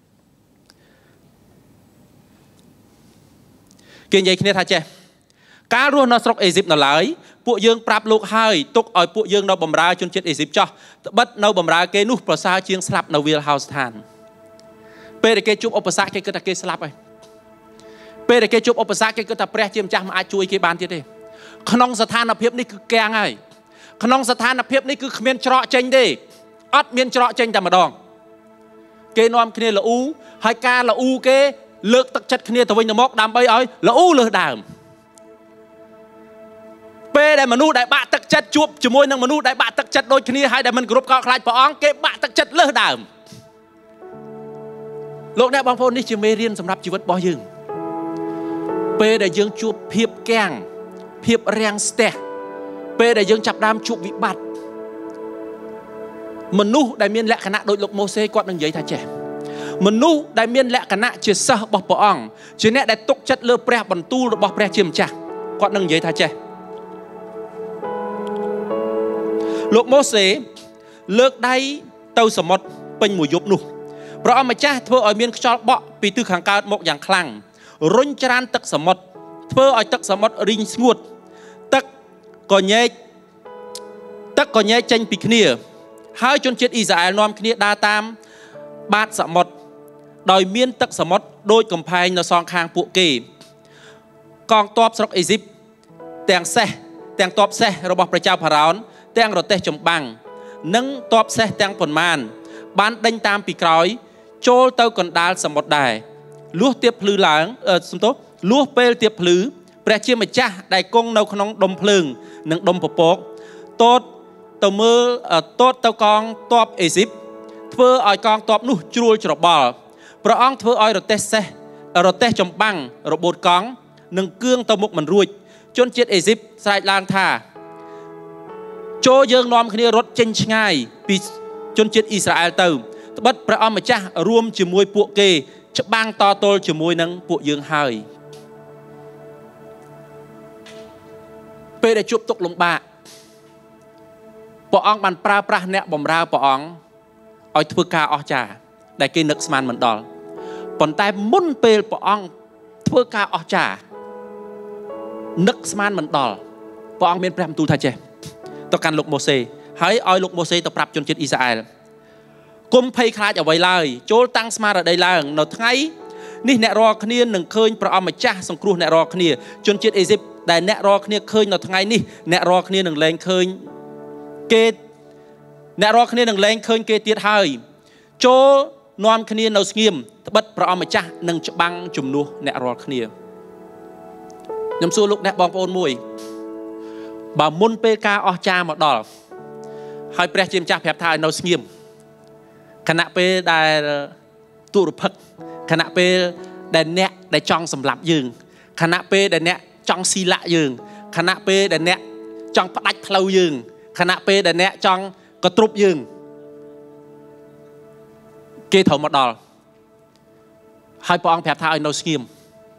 គេនិយាយគ្នាថាចេះការរស់នៅស្រុកអេស៊ីបនៅឡើយពួកយើងប្រាប់លោកហើយទុកឲ្យពួកយើងនៅបំរើជនជាតិអេស៊ីបចោះត្បិតនៅបំរើគេនោះប្រសើរជាងស្លាប់នៅវាលហោស្ថានពេលដែលគេជួបឧបសគ្គគេគិតថាគេស្លាប់ហើយពេលដែលគេជួបឧបសគ្គគេគិតថាព្រះជាម្ចាស់មិនអាចជួយគេបានទៀតទេក្នុងស្ថានភាពនេះគឺកាំងហើយក្នុងស្ថានភាពនេះគឺគ្មានច្រកចេញទេអត់មានច្រកចេញតែម្ដងគេនាំគ្នាល្អូហើយការល្អូគេលើកទឹកចិត្តគ្នាទៅវិញទៅមកដើម្បីឲ្យល្អូលើសដើមពេលដែលមនុស្សដែលបាក់ទឹកចិត្តជួបជាមួយនឹងមនុស្សដែលបាក់ទឹកចិត្តដូចគ្នាហើយដែលមិនគោរពកោតខ្លាចព្រះអង្គគេបាក់ទឹកចិត្តលើសដើមលោកអ្នកបងប្អូននេះជាមេរៀនសម្រាប់ជីវិតរបស់យើងពេលដែលយើងជួបភាពកាំងភាពរាំងស្ទះពេលដែលយើងចាប់ដើមជួបវិបត្តិមនុស្សដែលមានលក្ខណៈដូចលោកម៉ូសេគាត់នឹងនិយាយថាចេះមនុស្សដែលមានលក្ខណៈជាសិស្សរបស់ព្រះអង្គជាអ្នកដែលទុកចិត្តលើព្រះបន្ទូលរបស់ព្រះជាម្ចាស់គាត់នឹងនិយាយថាចេះលោកម៉ូសេលើកដៃទៅសមុទ្រពេញមួយយប់នោះព្រះអង្គម្ចាស់ធ្វើឲ្យមានខ្យល់បក់ពីទិសខាងកើតមកយ៉ាងខ្លាំងរុញច្រានទឹកសមុទ្រធ្វើឲ្យទឹកសមុទ្ររីងស្ងួតទឹកក៏ញែកទឹកក៏ញែកចេញពីគ្នាហើយជនជាតិអ៊ីស្រាអែលនាំគ្នាដើរតាមបាតសមុទ្រដោយមានទឹកសមុទ្រដូចកំផែងនៅសងខាងពួកគេកងទ័ពស្រុកអេស៊ីបទាំងសេះទាំងទ័ពសេះរបស់ព្រះចៅផារ៉ោនទាំងរទេះចម្បាំងនិងទ័ពសេះទាំងប៉ុន្មានបានដេញតាមពីក្រោយចូលទៅកណ្ដាលសមុទ្រដែរលួសទៀបភ្លឺឡើងសំទោសលួសពេលទៀបភ្លឺព្រះជាម្ចាស់ដែលគង់នៅក្នុងដុំភ្លើងនិងដុំពពកតូតទៅមើលតូតទៅកងទ័ពអេស៊ីបធ្វើឲ្យកងទ័ពនោះជ្រួលច្របល់ព្រះអង្គធ្វើឲ្យរទេះសេះរទេះចម្បាំងរបូតកង់និងគឿងទៅមុខមិនរួចជនជាតិអេស៊ីបស្រែកឡើងថាចូលយើងនាំគ្នារត់ចេញឆ្ងាយពីជនជាតិអ៊ីស្រាអែលទៅត្បិតព្រះអង្គម្ចាស់រួមជាមួយពួកគេច្បាំងតទល់ជាមួយនឹងពួកយើងហើយពេលដែលជួបទុក្ខលំបាកព្រះអង្គបានប្រើប្រាស់អ្នកបម្រើព្រះអង្គឲ្យធ្វើការអស្ចារ្យដែលគេនឹកស្មានមិនដល់ប៉ុន្តែមុនពេលព្រះអង្គធ្វើការអស្ចារ្យនឹកស្មានមិនដល់ព្រះអង្គមានព្រះបន្ទូលថាចេះទៅកាន់លោកម៉ូសេហើយឲ្យលោកម៉ូសេទៅប្រាប់ជនជាតិអ៊ីស្រាអែលកុំភ័យខ្លាចអ្វីឡើយចូលតាំងស្មារតីឡើងនៅថ្ងៃនេះអ្នករាល់គ្នានឹងឃើញព្រះអង្គម្ចាស់សង្គ្រោះអ្នករាល់គ្នាជនជាតិអេស៊ីបដែលអ្នករាល់គ្នាឃើញនៅថ្ងៃនេះអ្នករាល់គ្នានឹងលែងឃើញគេអ្នករាល់គ្នានឹងលែងឃើញគេទៀតហើយចូលនាំគ្នានៅស្ងៀមត្បិតព្រះអង្គម្ចាស់នឹងច្បាំងជំនួសអ្នករាល់គ្នាខ្ញុំសួរលោកអ្នកបងប្អូនមួយបើមុនពេលការអស្ចារ្យមកដល់ហើយព្រះជាម្ចាស់ប្រាប់ថាឲ្យនៅស្ងៀមខណៈពេលដែលទុរភិក្ខខណៈពេលដែលអ្នកដែលចង់សម្លាប់យើងខណៈពេលដែលអ្នកចង់ស៊ីលាក់យើងខណៈពេលដែលអ្នកចង់ផ្ដាច់ផ្លូវយើងខណៈពេលដែលអ្នកចង់កទ្រប់យើងគេត្រូវមកដល់ហើយព្រះអង្គប្រាប់ថាឲ្យនៅស្ងៀម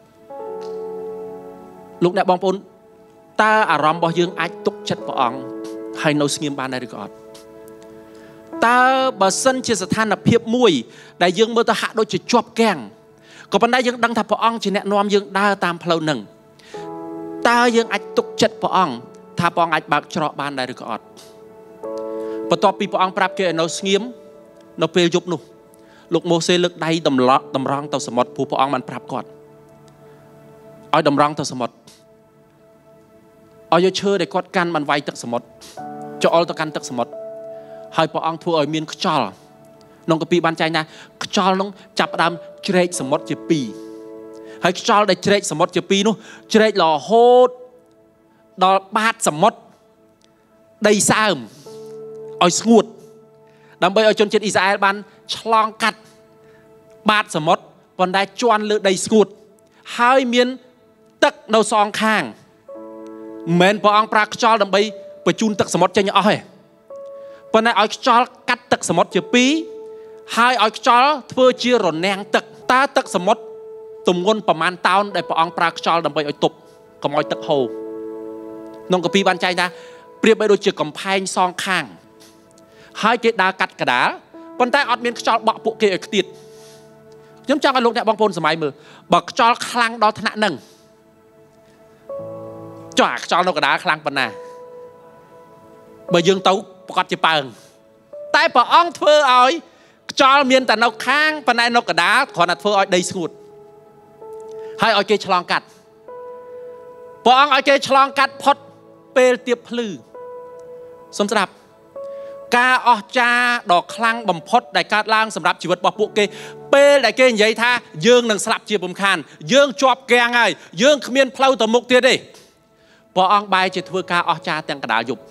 លោកអ្នកបងប្អូនតើអារម្មណ៍របស់យើងអាចទុកចិត្តព្រះអង្គហើយនៅស្ងៀមបានដែរឬក៏អត់តើបើសិនជាស្ថានភាពមួយដែលយើងមើលទៅហាក់ដូចជាជាប់គាំងក៏ប៉ុន្តែយើងដឹងថាព្រះអង្គជាអ្នកនាំយើងដើរតាមផ្លូវនឹងតើយើងអាចទុកចិត្តព្រះអង្គថាព្រះអង្គអាចបើកច្រកបានដែរឬក៏អត់បន្ទាប់ពីព្រះអង្គប្រាប់គេឲ្យនៅស្ងៀមនៅពេលយប់នោះលោកម៉ូសេលើកដៃតម្លក់តម្រង់ទៅសមុទ្រព្រោះព្រះអង្គបានប្រាប់គាត់ឲ្យតម្រង់ទៅសមុទ្រឲ្យយកឈើដែលគាត់កាន់បានវាយទឹកសមុទ្រចូលទៅកាន់ទឹកសមុទ្រហើយព្រះអង្គធ្វើឲ្យមានខ្យល់ក្នុងកាពីបានចែងថាខ្យល់នោះចាប់ផ្ដើមជ្រែកសមុទ្រជាពីរហើយខ្យល់ដែលជ្រែកសមុទ្រជាពីរនោះជ្រែករហូតដល់បាតសមុទ្រដីសើមឲ្យស្ងួតដើម្បីឲ្យជនជាតិអ៊ីស្រាអែលបានឆ្លងកាត់បាតសមុទ្រប៉ុន្តែជន់លើដីស្ងួតហើយមានទឹកនៅសងខាងមិនមែនព្រះអង្គប្រើខ្យល់ដើម្បីបញ្ជូនទឹកសមុទ្រចេញអស់ទេប៉ុន្តែឲ្យខ្យល់កាត់ទឹកសមុទ្រជាពីរហើយឲ្យខ្យល់ធ្វើជារនាំងទឹកតើទឹកសមុទ្រទម្ងន់ប្រមាណតោនដែលព្រះអង្គប្រើខ្យល់ដើម្បីឲ្យទប់កុំឲ្យទឹកហូរក្នុងកាពីបានចែងថាប្រៀបបីដូចជាកំផែងសងខាងហើយគេដើរកាត់កដាលប៉ុន្តែអត់មានខ្យល់បក់ពួកគេឲ្យខ្ទាតខ្ញុំចង់ឲ្យលោកអ្នកបងប្អូនសម័យមើលបើខ្យល់ខ្លាំងដល់ថ្នាក់ហ្នឹងចុះអាខ្យល់នៅកដាលខ្លាំងប៉ុណ្ណាបើយើងទៅប្រកាសជាប៉ើងតែព្រះអង្គធ្វើឲ្យខ្យល់មានតែនៅខាងប៉ុន្តែនៅកដាលគ្រាន់តែធ្វើឲ្យដីស្ងួតហើយឲ្យគេឆ្លងកាត់ព្រះអង្គឲ្យគេឆ្លងកាត់ផុតពេលទៀបភ្លឺសូមស្ដាប់ការអស្ចារ្យដ៏ខ្លាំងបំផុតដែលកើតឡើងសម្រាប់ជីវិតរបស់ពួកគេពេលដែលគេនិយាយថាយើងនឹងស្លាប់ជាពំខានយើងជាប់គាំងហើយយើងគ្មានផ្លូវទៅមុខទៀតទេព្រះអង្គបែរជាធ្វើការអស្ចារ្យទាំងកណ្ដាលយប់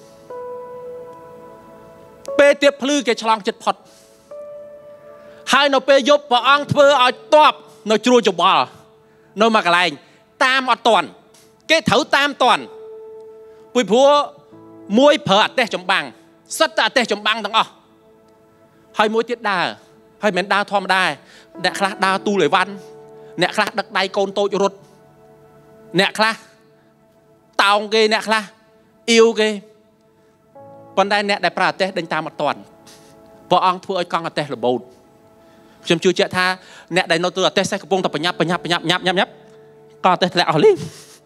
ពេលទៀបភ្លឺគេឆ្លងចិត្តផុតហើយនៅពេលយប់ព្រះអង្គធ្វើឲ្យតបនៅជ្រួចច្បល់នៅមួយកន្លែងតាមអត់តាន់គេត្រូវតាមតាន់ពីព្រោះមួយប្រើអទេសចម្បាំងសិតតែអទេសចម្បាំងទាំងអស់ហើយមួយទៀតដើរហើយមិនដើរធម្មតាអ្នកខ្លះដើរទូលអីវ៉ាន់អ្នកខ្លះដឹកដៃកូនតូចរត់អ្នកខ្លះតោងគេអ្នកខ្លះអ៊ីវគេប៉ុន្តែអ្នកដែលប្រើអទេសដេញតាមអត់តាន់ព្រះអង្គធ្វើឲ្យកង់អទេសរបូតខ្ញុំជឿជាក់ថាអ្នកដែលនៅទៅអទេសសេះកំពុងតែបញ្ញាប់បញ្ញាប់បញ្ញាប់ញាប់ញាប់ញាប់កង់អទេសធ្លាក់អស់លីង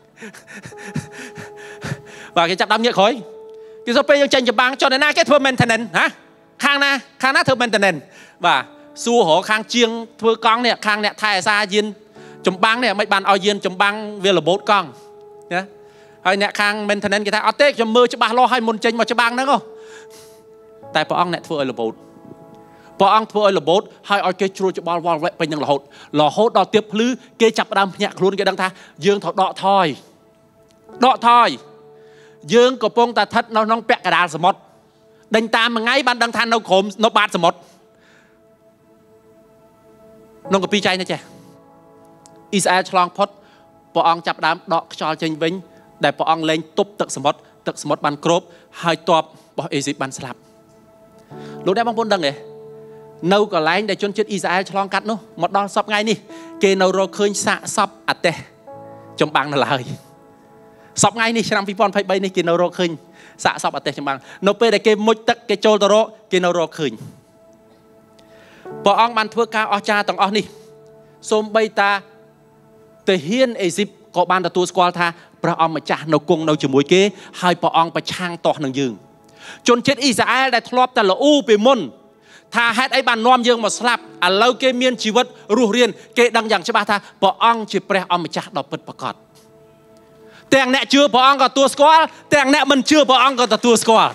បាទគេចាប់ដើមញាក់ក្រោយគេទៅពេលយើងចេញចម្បាំងចុះនៅណាគេធ្វើ maintenance ហ៎ខាងណាខាងណាធ្វើ maintenance បាទសួររកខាងជាងធ្វើកង់នេះខាងអ្នកថែអាសាយានចម្បាំងនេះមិនបានឲ្យយានចម្បាំងវារបូតកង់ណាហើយអ្នកខាង maintenance គេថាអត់ទេខ្ញុំមើលច្បាស់លាស់ឲ្យមុនចេញមកច្បាំងហ្នឹងតែព្រះអង្គអ្នកធ្វើឲ្យរបូតព្រះអង្គធ្វើឲ្យរបូតហើយឲ្យគេជ្រួលច្បល់វល់វែកពេញនឹងរហូតរហូតដល់ទៀបភ្លឺគេចាប់ផ្ដើមភ្ញាក់ខ្លួនគេដឹងថាយើងត្រូវដកថយដកថយយើងកំពុងតែស្ថិតនៅក្នុងពាក់កណ្ដាលសមុទ្រដេញតាមមួយថ្ងៃបានដឹងថានៅក្រោមនៅបាតសមុទ្រក្នុងកាពីចៃនេះចេះអ៊ីស្រាអែលឆ្លងផុតព្រះអង្គចាប់ផ្ដើមដកខ្យល់ចេញវិញដែលព្រះអង្គលែងទប់ទឹកសមុទ្រទឹកសមុទ្របានគ្របហើយទ័ពរបស់អេស៊ីបបានស្លាប់លោកអ្នកបងប្អូនដឹងទេនៅកន្លែងដែលជនជាតិអ៊ីស្រាអែលឆ្លងកាត់នោះមកដល់សពថ្ងៃនេះគេនៅរកឃើញសាកសពអទេសចម្បាំងនៅឡើយសពថ្ងៃនេះឆ្នាំពីរពាន់ยี่สิบสามនេះគេនៅរកឃើញសាកសពអទេសចម្បាំងនៅពេលដែលគេមុជទឹកគេចូលទៅរកគេនៅរកឃើញព្រះអង្គបានធ្វើការអស្ចារ្យទាំងអស់នេះសូម្បីតាទាហានអេស៊ីបក៏បានទទួលស្គាល់ថាព្រះអង្គម្ចាស់នៅគង់នៅជាមួយគេហើយព្រះអង្គប្រឆាំងទាស់នឹងយើងជនជាតិអ៊ីស្រាអែលដែលធ្លាប់តែល្អូពីមុនថាហេតុអីបាននាំយើងមកស្លាប់ឥឡូវគេមានជីវិតរស់រានគេដឹងយ៉ាងច្បាស់ថាព្រះអង្គជាព្រះអម្ចាស់ដ៏ពិតប្រាកដទាំងអ្នកជឿព្រះអង្គក៏ទទួលស្គាល់ទាំងអ្នកមិនជឿព្រះអង្គក៏ទទួលស្គាល់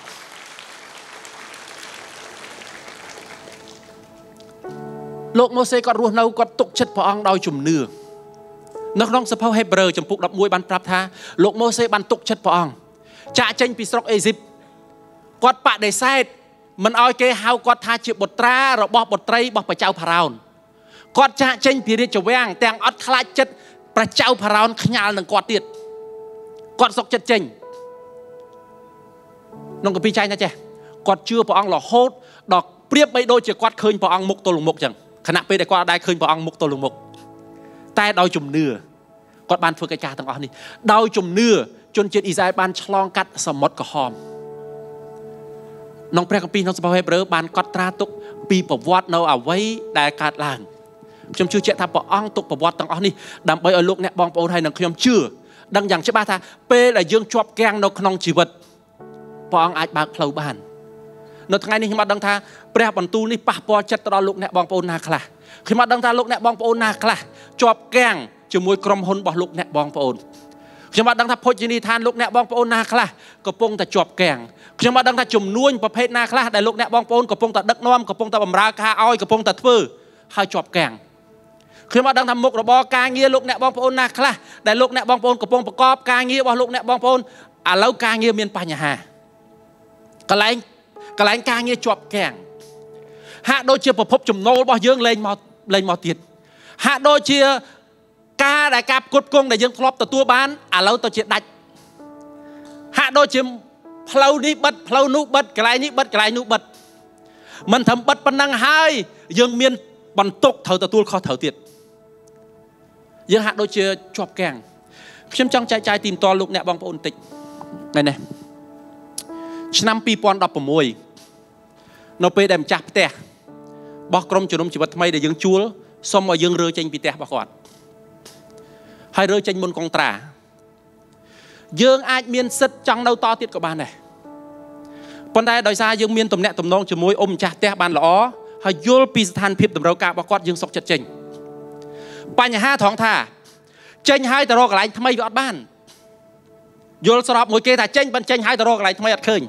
លោកម៉ូសេគាត់រស់នៅគាត់ទុកចិត្តព្រះអង្គដោយជំនឿនៅក្នុងសភៅហេព្រើរចំពុកដប់មួយបានប្រាប់ថាលោកម៉ូសេបានទុកចិត្តព្រះអង្គចាកចេញពីស្រុកអេស៊ីបគាត់បដិសេធ mình oi kê hao quạt tha chịu bột tra rồi bọt bột tray bọt bà cháu phà raun quạt cha chênh phía cho vang tàng ớt khai chất bà cháu phà raun khнял nâng quạt tiệt quạt sọc chất chênh nông cái pi chay nha chè quạt chưa bỏ ăn là hốt đọc priếp bây đôi chỉ quạt khơi bỏ ăn mục tô lùng mục chẳng khả năng bây để quạt đai khơi bỏ ăn mục tô lùng mục tai đôi chùm nưa quạt ban phơi cái cha thằng on đi đôi chùm nưa chôn trên Israel ban chlong cắt sầm mót cả hòm nông prea pi nông sập hơi bớ ban quạt tra tục pi bỏ vót nâu à vấy đại cát làng chấm chưa chạy tham bỏ ăn tục bỏ vót thằng on đi đam bây ở lúc nè bong bồn hay nông chấm chưa đăng rằng chứ ba tha p là dương chọp keng nông nông chỉ vật bỏ ăn ai bạc phâu bàn nó ngày này khi mà đăng tha prea bản tu này pa po chặt tao lúc nè bong bồn na khla khi mà đăng tha lúc nè bong bồn na khla chọp keng chừa môi crom hôn bỏ lúc nè bong bồn khi mà đăng tha phôi ni than lúc nè bong bồn na khla có pong ta chọp keng khi mà đăng tha chùm nuôiประเภท na khla đại lúc nè bong bồn có pong ta đất nom có pong ta bầm ra ca oi có pong ta thưa hai chọp keng khi mà đăngทำมุกระบอการเงี้ยลูกเนี่ยบองปอนนักละแต่ลูกเนี่ยบองปอนกับปองประกอบการเงี้ยว่าลูกเนี่ยบองปอนอ่ะแล้วการเงี้ยมีปัญหากระไรกระไรการเงี้ยจบแข่งหากโดยเชี่ยประพบจุ่มโน้บ่ยื่นเล่นมอเล่นมอติดหากโดยเชี่ยกาได้กับกดกงได้ยื่นครอบตัวตัวบ้านอ่ะแล้วตัวเชี่ยดัดหากโดยเชี่ยเพลานี้บัดเพลานุบัดกระไรนี้บัดกระไรนุบัดมันทำบัดปนังหายยื่นมีนบรรทุกเท่าตัวตัวข้อเท่าติดยังหักโดยเชื่อชอบแกงฉันจังใจใจตีมตอนลูกเนี่ยบางปอนติดนี่นี่ฉันนำปีปอนดับประมวยนไปเดิมจับแต่บอกกรมจุลมชีวิตทำไมเดี๋ยวยังชัวร์สมว่ายังเรือเจนปีแต่บอกก่อนให้เรือเจนบนกองตรายังอาจมีนสิทธิ์จังเราต่อติดกับบ้านnàyปนได้โดยซายังมีนตุ่มเนี่ยตุ่มน้องจมวยอมจับแต่บ้านหล่อให้ยุลปีสถานพิบตุ่มเรากาบอกก่อนยังสกจัดเจนปัญหาท้องท่าเจนให้แต่รอกอะไรทำไมก็อัดบ้านโยนสอบมวยเกย์แต่เจนเป็นเจนให้แต่รอกอะไรทำไมอัดคืน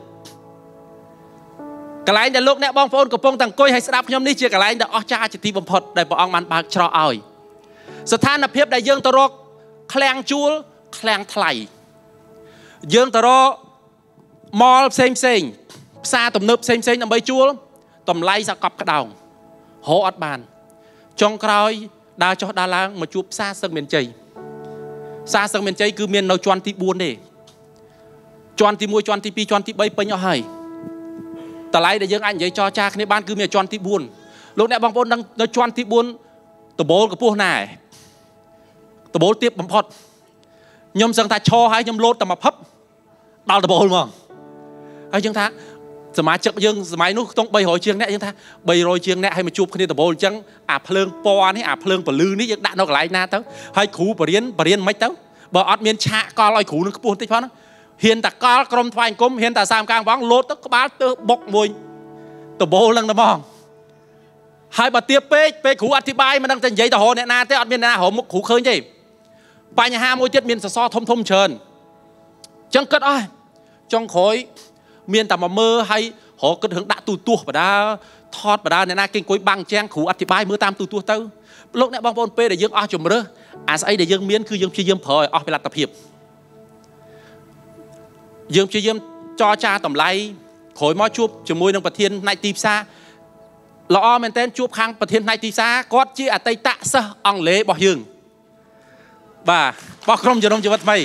กระไรแต่ลูกเนี่ยบองโฟนกับปงต่างก้อยให้สลับยมนี่เชื่อกระไรแต่อ๋อจ้าจิตติบมพดได้บอกอังมันปากชรอเอาสถานเพียบได้ยื่นตรอกแคลงจูลแคลงไถลยื่นตรอกมอลเซงเซงซาตุ่มนึบเซงเซงนำใบจูลตุ่มไล่สกับกระดองโหอัดบ้านจงกรอยดาวจอดาล้างมาจูบซาเซิงเมียนใจซาเซิงเมียนใจคือเมียนเราจวนที่บุญเด้จวนที่มวยจวนที่ปีจวนที่ใบเป็นย่อให้แต่ไรเดี๋ยวยังอันใหญ่จอจากในบ้านคือเมียจวนที่บุญลูกเนี่ยบางคนดังเราจวนที่บุญตัวโบกับพวกนายตัวโบเตียบบังพอดยมสังตาชอให้ยมโลดแต่มาพับดาวตัวโบมั้งไอ้ยังท่าสมัยจับยังสมัยนู้นต้องใบหอยเชียงเนี่ยยังท่าใบหอยเชียงเนี่ยให้มาจูบคนนี้ตัวโบจังอาเพลิงปอนี่อาเพลิงปลือนี่ยังด่านอกไหลนาเต้าให้ขู่ปะเรียนปะเรียนไม่เต้าบ่ออัดเมียนชะกอลอยขู่นึกปูนติดเพราะนั้นเห็นแต่กอลกรมทวายกรมเห็นแต่สามกลางวังโลดตึกบ้าตึกบกมวยตัวโบลังตะมองให้บัดเตียเป๊ะเป๊ะขู่อธิบายมันตั้งแต่ใหญ่ต่อหัวเนี่ยนาเต้าอัดเมียนนาหัวมุกขู่เคยยี่ไปยังห้ามวยเจ็ดเมียนสะซ้อทมทมเชิญจังเกิดอ้อยจังขอยเมียนแต่มาเมื่อให้họ cứ hướng đã tu tu và đã thọt và đã này na kinh quấy băng trang khủ ắt thì bài mưa tam tu tu tao lúc này băng bồn p để dương o chùm rơ à say để dương miến cứ dương chi dương phơi o phải là tập hiệp dương chi dương cho cha tầm lay khối mò chup chùm môi nông bát thiên nay tịp xa lọ men tên chup khang bát thiên nay tịp xa có chi à tây tạ sơ ong lế bỏ dương và bỏ không giờ đông chưa vật mày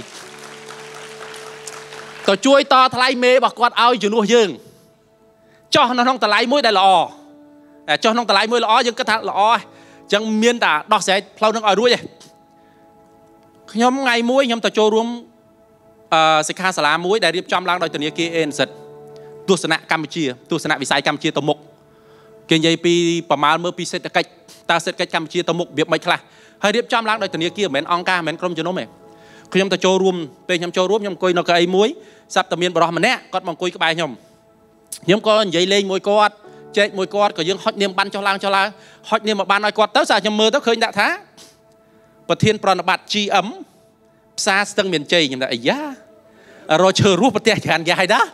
tao chui to thay mê bỏ quạt ao chùm nuôi dương cho nó không tạt lái mũi đại lọ, cho nó tạt lái mũi lọ nhưng cái thằng lọ chẳng miên ta đo sẽ phao nước ở đuôi vậy, nhóm ngày mũi nhóm ta cho rùm sẽ khai sả lá mũi để điệp trăm lang đòi từ nia kia en sệt, tu sanh Campuchia, tu sanh vị sai Campuchia tàu mục, cái gì piประมาณ mơ pi sệt cách, ta sệt cách Campuchia tàu mục việc mấy khai, hay điệp trăm lang đòi từ nia kia mến ong ca mến krom cho nó mày, khi nhóm ta cho rùm, pe nhóm cho rùm nhóm coi nó cái mũi, sắp tầm miên bảo mà nè, con mong coi cái bài nhóm nhóm con dậy lên môi quạt chạy môi quạt có dương hót niêm ban cho lang cho lang hót niêm mà ban nói quạt tớ sao nhầm mơ tớ khơi đã thá và thiên prana bát chi ấm xa sân miền tây nhầm là ấy ya rồi chờ rút một tiền hàng dài đó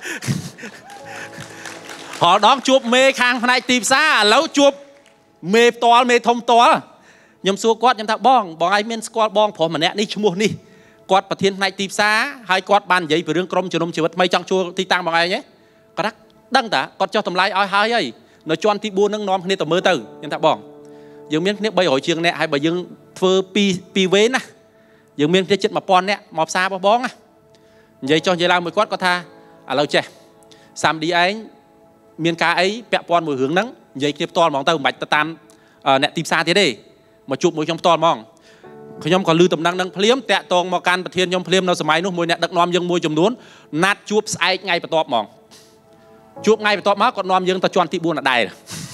họ đón chuột mê khang này tìm xa lâu chuột mê to mê thông to nhầm xua quạt nhầm thằng bong bong ai men squat bong phò mà nè đi chung mua đi quạt và thiên này tìm xa hai quạt ban giấy về đường krom cho nông chịu mất mấy trong chua thì tăng bằng ai nhé có đắc đăng ta còn cho tầm lại ai hai ấy nó cho anh thì buôn nâng nom nên tầm mơ từ nhưng ta bỏ dương miếng nếp bay hỏi trường nè hay bà dương thưa pi pi vế nè dương miếng cái chết mà pon nè mọp xa bó bó á vậy cho vậy làm một quát có tha à lâu trẻ sam đi ấy miếng cá ấy bẹ pon mùi hướng nắng vậy cái to mỏng tàu bạch ta tam nè tìm xa thế đi mà chụp một trong to mỏng khi nhóm còn lưu tầm năng năng phím tẹt tòng mà can bật thiên nhóm phím nó sớm máy nó mùi nè đặc nom dương mùi chùm đốn nát chụp sai ngay bật to mỏng chụp ngay bật to má còn nom dương ta chọn thị buôn là đài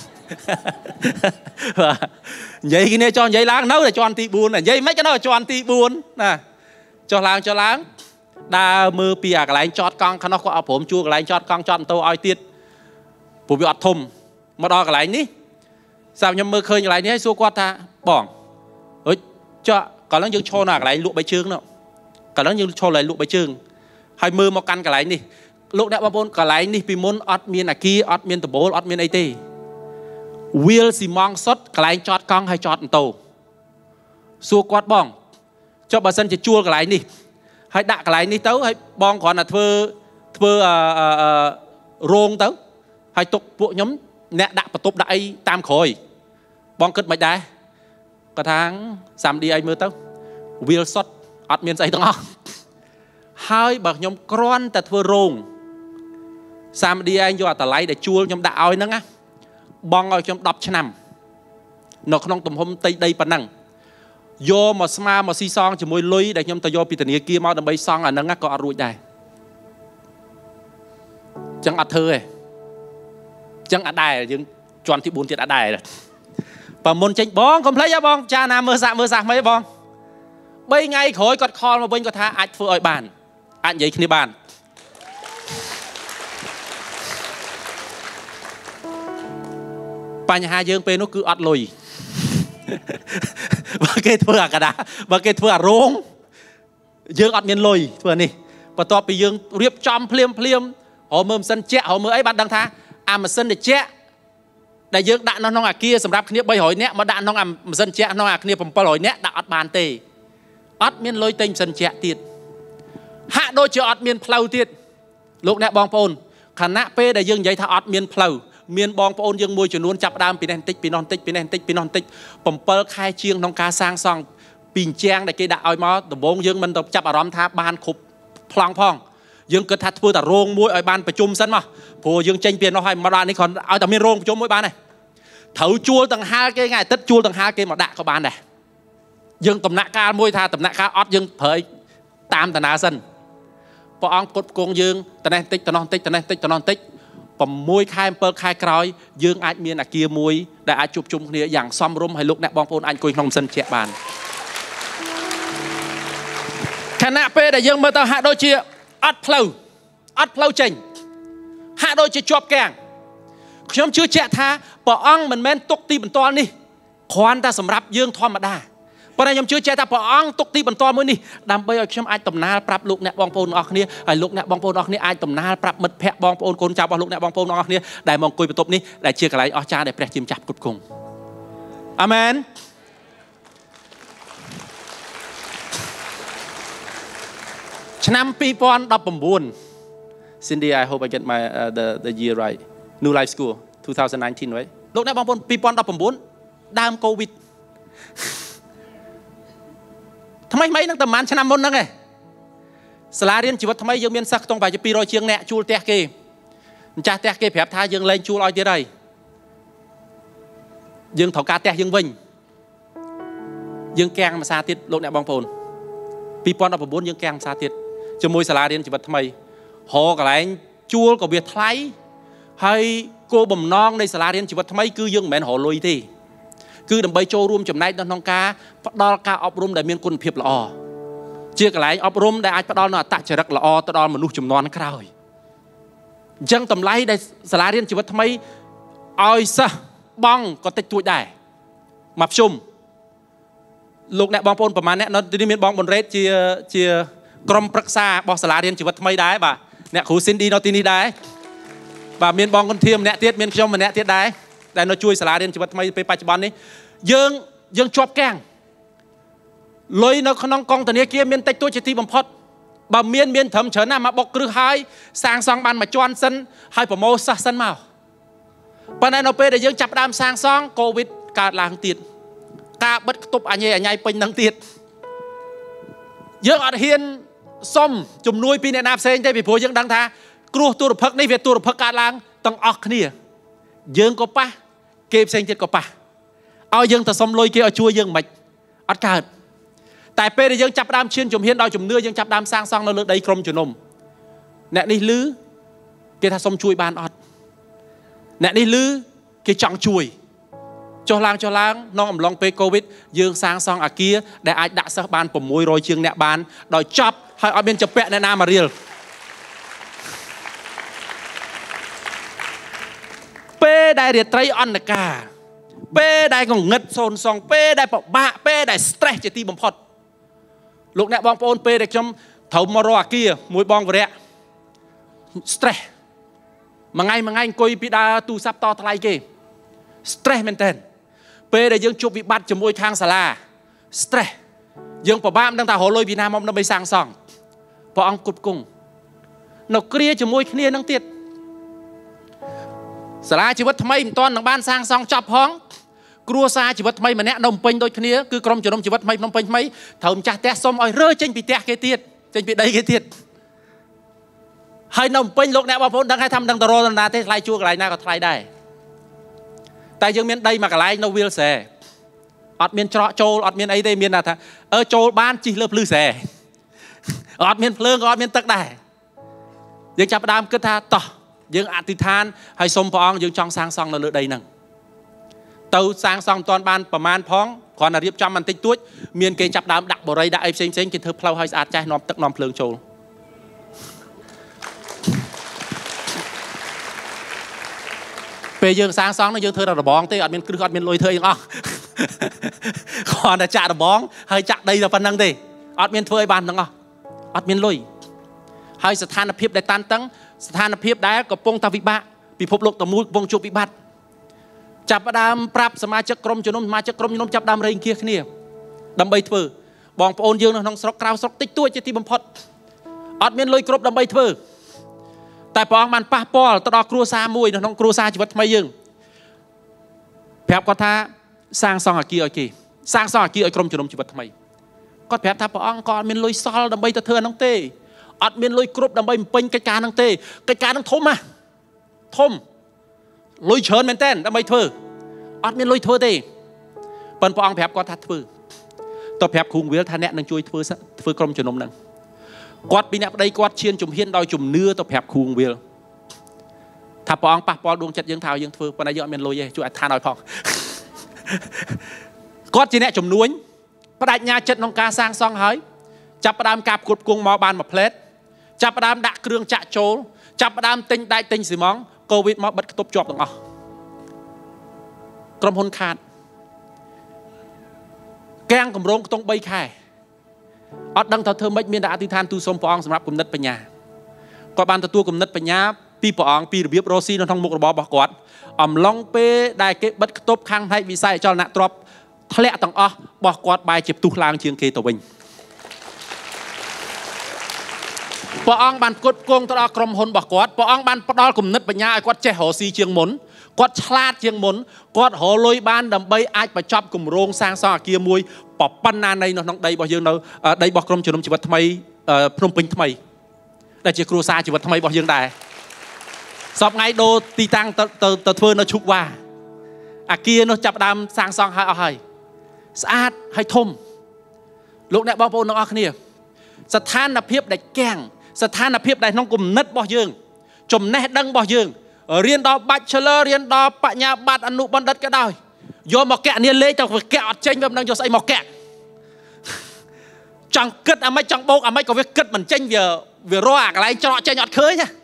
vậy cái này cho giấy láng nấu để cho ăn tị buồn này giấy mấy cái đó cho ăn tị buồn nè cho láng cho láng đa mưa pìa cái láng chót con khăn nó có ốm chua cái láng chót con chót tàu oi tiết phụ bị ọt thùng mà đo cái láng ní sao nhầm mưa khơi cái láng ní hay xua qua ta bỏ ơi cho còn láng dương cho nào cái láng lụa bấy trương nữa còn láng dương cho lại lụa bấy trương hay mưa một căn cái láng đi lụa đẹp bao bồn cái láng đi vì muốn ọt miên là kia ọt miên từ bố ọt miên ấy tê Will xì mong sốt cái lái chót con hay chót tàu xua quát bong cho bà sân chỉ chua cái lái đi hay đạ cái lái đi tấu hay bong còn là thưa thưa rôn tấu hay tục bộ nhóm nẹ đạ và tục đại tam khối bong cất mạch đá có tháng xăm đi anh mơ tấu Will sốt ọt miên dây tông hai bà nhóm con ta thưa rôn xăm đi anh cho ta lái để chua nhóm đạ oi nâng á bong ở trong đập chân nằm nó không tầm hôm tây đây phần năng do mà sma mà si song chỉ môi lôi để nhom ta do pitania kia mau đâm bay song ở nâng ngắt có ruột đây chẳng ở thơ ấy chẳng ở đài nhưng chọn thị bốn thiệt ở đài rồi và môn tranh bong không lấy ra bong cha nam mơ dạ mơ dạ mấy bong bay ngay khối cọt kho mà bên có tha anh phơi ở bàn anh vậy khi bànปัญหาเยอะไปนู้คืออัดลอยบางเกตเพื่อกระดาบางเกตเพื่อโรงเยอะอัดเมียนลอยเพื่อนี่พอต่อไปยังเรียบจอมเพลียมเพลียมหอมเมื่อสันเจ้าหอมเมื่อไอ้บัดดังท่าอามาสันเดเจ้าได้เยอะด่านน้องอาเกียสำหรับคณีใบหอยเนี้ยมาด่านน้องอามาสันเจ้าน้องอาคณีผมปล่อยเนี้ยด่าอัดบานเตะอัดเมียนลอยเต็มสันเจ้าติดหะโดยเจ้าอัดเมียนเพลาติดลูกเนี้ยบองปนขณะเป้ได้ยังใหญ่ท่าอัดเมียนเพลาเมียนบองปนยังมวยจนวนจับดามปีนันติปีนอนติปีนันติปีนอนติผมเปิลคายเชียงน้องกาสร้างซองปีนแจงได้กี่ด่าอ้อยมอแต่บงยังมันต้องจับอารมณ์ท่าบานขุบพลางพองยังเกิดทัดพูดแต่โรงมวยอ้อยบานประชุมสั้นมาพอยังเจงเปลี่ยนเอาให้มาดานนี่คนเอาแต่มีโรงประชุมมวยบานnày thử chuaต่างหาเกง่ายtất chuaต่างหาเกมาด่าเขาบานnàyยังตำหนักการมวยท่าตำหนักการออดยังเผยตามแต่นาสั้นพออังกดโกงยังแต่ในติแต่นอนติแต่ในติแต่นอนติผมมวยคายเปิลคายกรอยยังอาจมีนักเกียร์มวยได้อาจจุบจุ่มเนี่ยอย่างซ้อมรมให้ลูกแนบบองโอนอันกุยนมสันเชียบานขณะเป้ได้ยังมาต่อหาโดยเชียอัดเพลาอัดเพลาเจงหาโดยเชียจอบแกงខ្ញុំជឿជាក់ថាព្រះអង្គមិនមែនទុកទីបន្ទាល់នេះគ្រាន់តែសម្រាប់យើងធម្មតាប៉ុន្តែខ្ញុំជឿជាក់ថាព្រះអង្គទុកទីបន្ទាល់មួយនេះដើម្បីឲ្យខ្ញុំអាចដំណើរប្រាប់លោកអ្នកបងប្អូនអស់គ្នាហើយលោកអ្នកបងប្អូនអស់គ្នាអាចដំណើរប្រាប់មិត្តភ័ក្តិបងប្អូនកូនចៅរបស់លោកអ្នកបងប្អូនអស់គ្នាដែលមកអង្គុយបន្ទប់នេះដែលជាកន្លែងអស្ចារ្យដែលព្រះជាម្ចាស់គ្រប់គង់អាមែនឆ្នាំពីរពាន់ដប់ប្រាំបួន Cindy I hope I get my uh, the the year right New Life School twenty nineteen right លោកអ្នកបងប្អូនពីរពាន់ដប់ប្រាំបួនដើមកូវីដថ្មីថ្មីនឹងតែប្រហែលឆ្នាំមុនហ្នឹងឯងសាលារៀនជីវិតថ្មីយើងមានសិស្សខ្ទង់ប្រហែលជាពីររយជាងអ្នកជួលផ្ទះគេម្ចាស់ផ្ទះគេប្រាប់ថាយើងលែងជួលឲ្យទៀតហើយយើងត្រូវការផ្ទះយើងវិញយើងកាំងភាសាទៀតលោកអ្នកបងប្អូនពីរពាន់ដប់ប្រាំបួនយើងកាំងភាសាទៀតជាមួយសាលារៀនជីវិតថ្មីហៅកន្លែងជួលក៏វាថ្លៃហើយគោលបំណងនៃសាលារៀនជីវិតថ្មីគឺយើងមិនមែនរលុយទេគឺដើម្បីចូលរួមចំណែកក្នុងការផ្ដល់ការអប់រំដែលមានគុណភាពល្អជាកន្លែងអប់រំដែលអាចផ្ដល់នូវអត្តចរិតល្អទៅដល់មនុស្សជំនាន់ក្រោយអញ្ចឹងតម្លៃដែលសាលារៀនជីវិតថ្មីឲ្យសិស្សបងក៏តិចតួចដែរមកជុំលោកអ្នកបងប្អូនប្រហែលអ្នកនៅទីនេះមានបងប៊ុនរ៉េតជាជាក្រុមប្រឹក្សារបស់សាលារៀនជីវិតថ្មីដែរបាទអ្នកគ្រូ Cindy នៅទីនេះដែរបាទមានបងគុនធាម្នាក់ទៀតមានខ្ញុំម្នាក់ទៀតដែរដែលនៅជួយសាលារៀនជីវិតថ្មីពេលបច្ចុប្បន្ននេះយើងយើងជាប់កាំងលុយនៅក្នុងកងធនាគារមានតិចតួចជាទីបំផុត bà miên miên thấm chớ nào mà bọc cứ hai sang xong bàn mà choan sân hai bộ mô sa sân màu bà này nó bê để dương chập đam sang xong Covid cả làng tiệt cả bất tục anh nhé anh nhai bình năng tiệt dương ở hiên xong chùm nuôi pin nạp sen đây bị phối dương đăng tha cua tu phật này về tu phật cả làng tăng ọc nè dương có pa kịp sen chết có pa ao dương ta xong lôi kia ở chua dương mạch ắt cả tại pe để dương chập đam chiên chùm hiên đòi chùm nưa dương chập đam sang xong nó lượt đầy krom chùm nôm nè đi lứ kia ta xong chui bàn ọt nè đi lứ kia chọn chui cho lang cho lang nó ẩm lòng pe Covid dương sang xong ở kia để ai đã sắp bàn của môi rồi chương nè bàn đòi chop hay ở bên chụp vẹn nè nam mà riêng pe đại điệt tây on là cả pe đại còn ngất sồn xong pe đại bọc bạ pe đại stress chỉ ti bấm phật lúc nè bong pôn pe để trong thầu mò rò kia mùi bong vào đấy stress mà ngay mà ngay coi pida tu sắp to thay kia stress men tên pe để dương chụp bị bắt chấm môi khang xà la stress dương bỏ bám đang ta hồ lôi Việt Nam ông nó bay sang sòng bỏ ông cụt cùng nó kia chấm môi kia năng tiệt xà la chỉ vật thay toàn đang ban sang sòng chọc hóng cua xa chỉ vật thay mà nè đồng pin đôi kia cứ crom chỉ đồng chỉ vật thay đồng pin mấy thầu cha té xong oi rơi trên bị té cái tiệt trên bị đầy cái tiệt hai đồng pin lúc nè bao phút đang hai thăm đang tờ rô đang thế lại chua cái này na có thay đây tại dương miền đây mà cái này nó will xe, ở miền trọ châu, ở miền ấy đây miền là thà, ở châu ban chỉ lớp lư xe, ở miền phượng, ở miền tắc đài, dương chập đam cứ tha tỏ, dương ăn tì than hay xôm phong, dương trong sang song là lựa đầy nằng, tàu sang song toàn banประมาณ phong, còn là điệp trăm mình tích tuốt, miền cây chập đam đặt bờ ray đã xem xem cái thơ plau hay ạt chai nóm tắc nóm phượng châu. Bây giờ sáng sáng nó dương thưa là bóng thế, ở bên cứ ở bên lôi thưa không, còn là chạ là bóng, hay chạ đây là phần năng thế, ở bên thưa bàn đúng không, ở bên lôi, hay sự than là phiếp để tan tấn, sự than là phiếp đá có pong ta bị bạ, bị phốp lục tàu mũi pong chụp bị bắt, chập đam prap sma chất krom cho nó ma chất krom cho nó chập đam rây kia kia, đâm bay thưa, bóng ôn dương nó nong sọc cao sọc tích tuổi chỉ ti bấm phật, ở bên lôi krom đâm bay thưa. tại bóngมันป้าป้อตลอดครัวซามุยน้องครัวซาชีวิตไม่ยึงแผลก็ท่าสร้างซองอากีอากีสร้างซองอากีไอกรมจุนมชีวิตทำไมก็แผลท่าปองก็มีลอยซอลดำใบตะเทือนน้องเต้อัดมีลอยกรุบดำใบเป็นกิจการน้องเต้กิจการน้องทมอ่ะทมลอยเชิญเป็นเต้นดำใบเธออัดมีลอยเธอเต้เป็นปองแผลก็ท่าเธอตัวแผลคุงเวลท่าแนะนังช่วยเธอเธอกรมจุนมนังกอดปีนี้ได้กอดเชียนจุ่มเฮียนดอยจุ่มเนื้อตัวแผลคุงเวลถ้าปองปะปอดวงจัดยังเท้ายังเธอปนายอมเป็นลอยเย่ช่วยท่าหน่อยพอกอดจีเนะจุ่มนุ้ยประดับยาจัดน้องกาสร้างซองหายจับประดามกาบกดกุ้งมอบานมาเพลสจับประดามดักเครื่องจะโจลจับประดามติงได้ติงสีมองโควิดมาบัดตบจอบตรงอ่ะกรมพลขาดแกงกลมรงตรงใบไข่อดดังเธอไม่มีดาติทานตูสมปองสำหรับกลุ่มนัดปัญญาก็บานตัวกลุ่มนัดปัญญาปีปองปีระเบียบโรซีนทองมุกระบอบกอดอ่ำลองเป้ได้เก็บบัดตบข้างให้วิสัยจอนักตรอบทะเลต่างอ๋อบอกกอดใบเจ็บตุลางเชียงเกตัววิงปองบันกดกงตลอดกรมหนบอกกอดปองบันปลอดกลุ่มนัดปัญญากอดเจหอซีเชียงหมุนกอดชลาดเชียงหมุนกอดหอลอยบ้านดำใบไอประจับกลุ่มโรงสร้างซอเกียมวยปอบปันนาในน้องใดบอกยังเราใดบอกกรมจุนมชีวิตทำไมพรมปิงทำไมได้เจ้าครูซาชีวิตทำไมบอกยังได้สอบไงโดตีตังตตตเฟิร์นชุกว่าอาเกียนจับดำสร้างซองให้เอาให้สะอาดให้ทมลูกเนี่ยบอกโปนน้องอักเนี่ยสถานเพียบได้แกงสถานเพียบได้น้องกลุ่มนัดบอกยังจมแน่ดังบอกยังเรียนดอกบัตเชลเรียนดอกปัญญาบัตอนุบันดัดก็ได้โยมบอกแกเนี่ยเละจังแกะเจงแบบนั้นโยใส่หมอกแกะจังกึดอะไม่จังโบกอะไม่ก็เวกึดเหมือนเจงเวียเวียรออะไรจอเจงหยอดเคยเนี่ย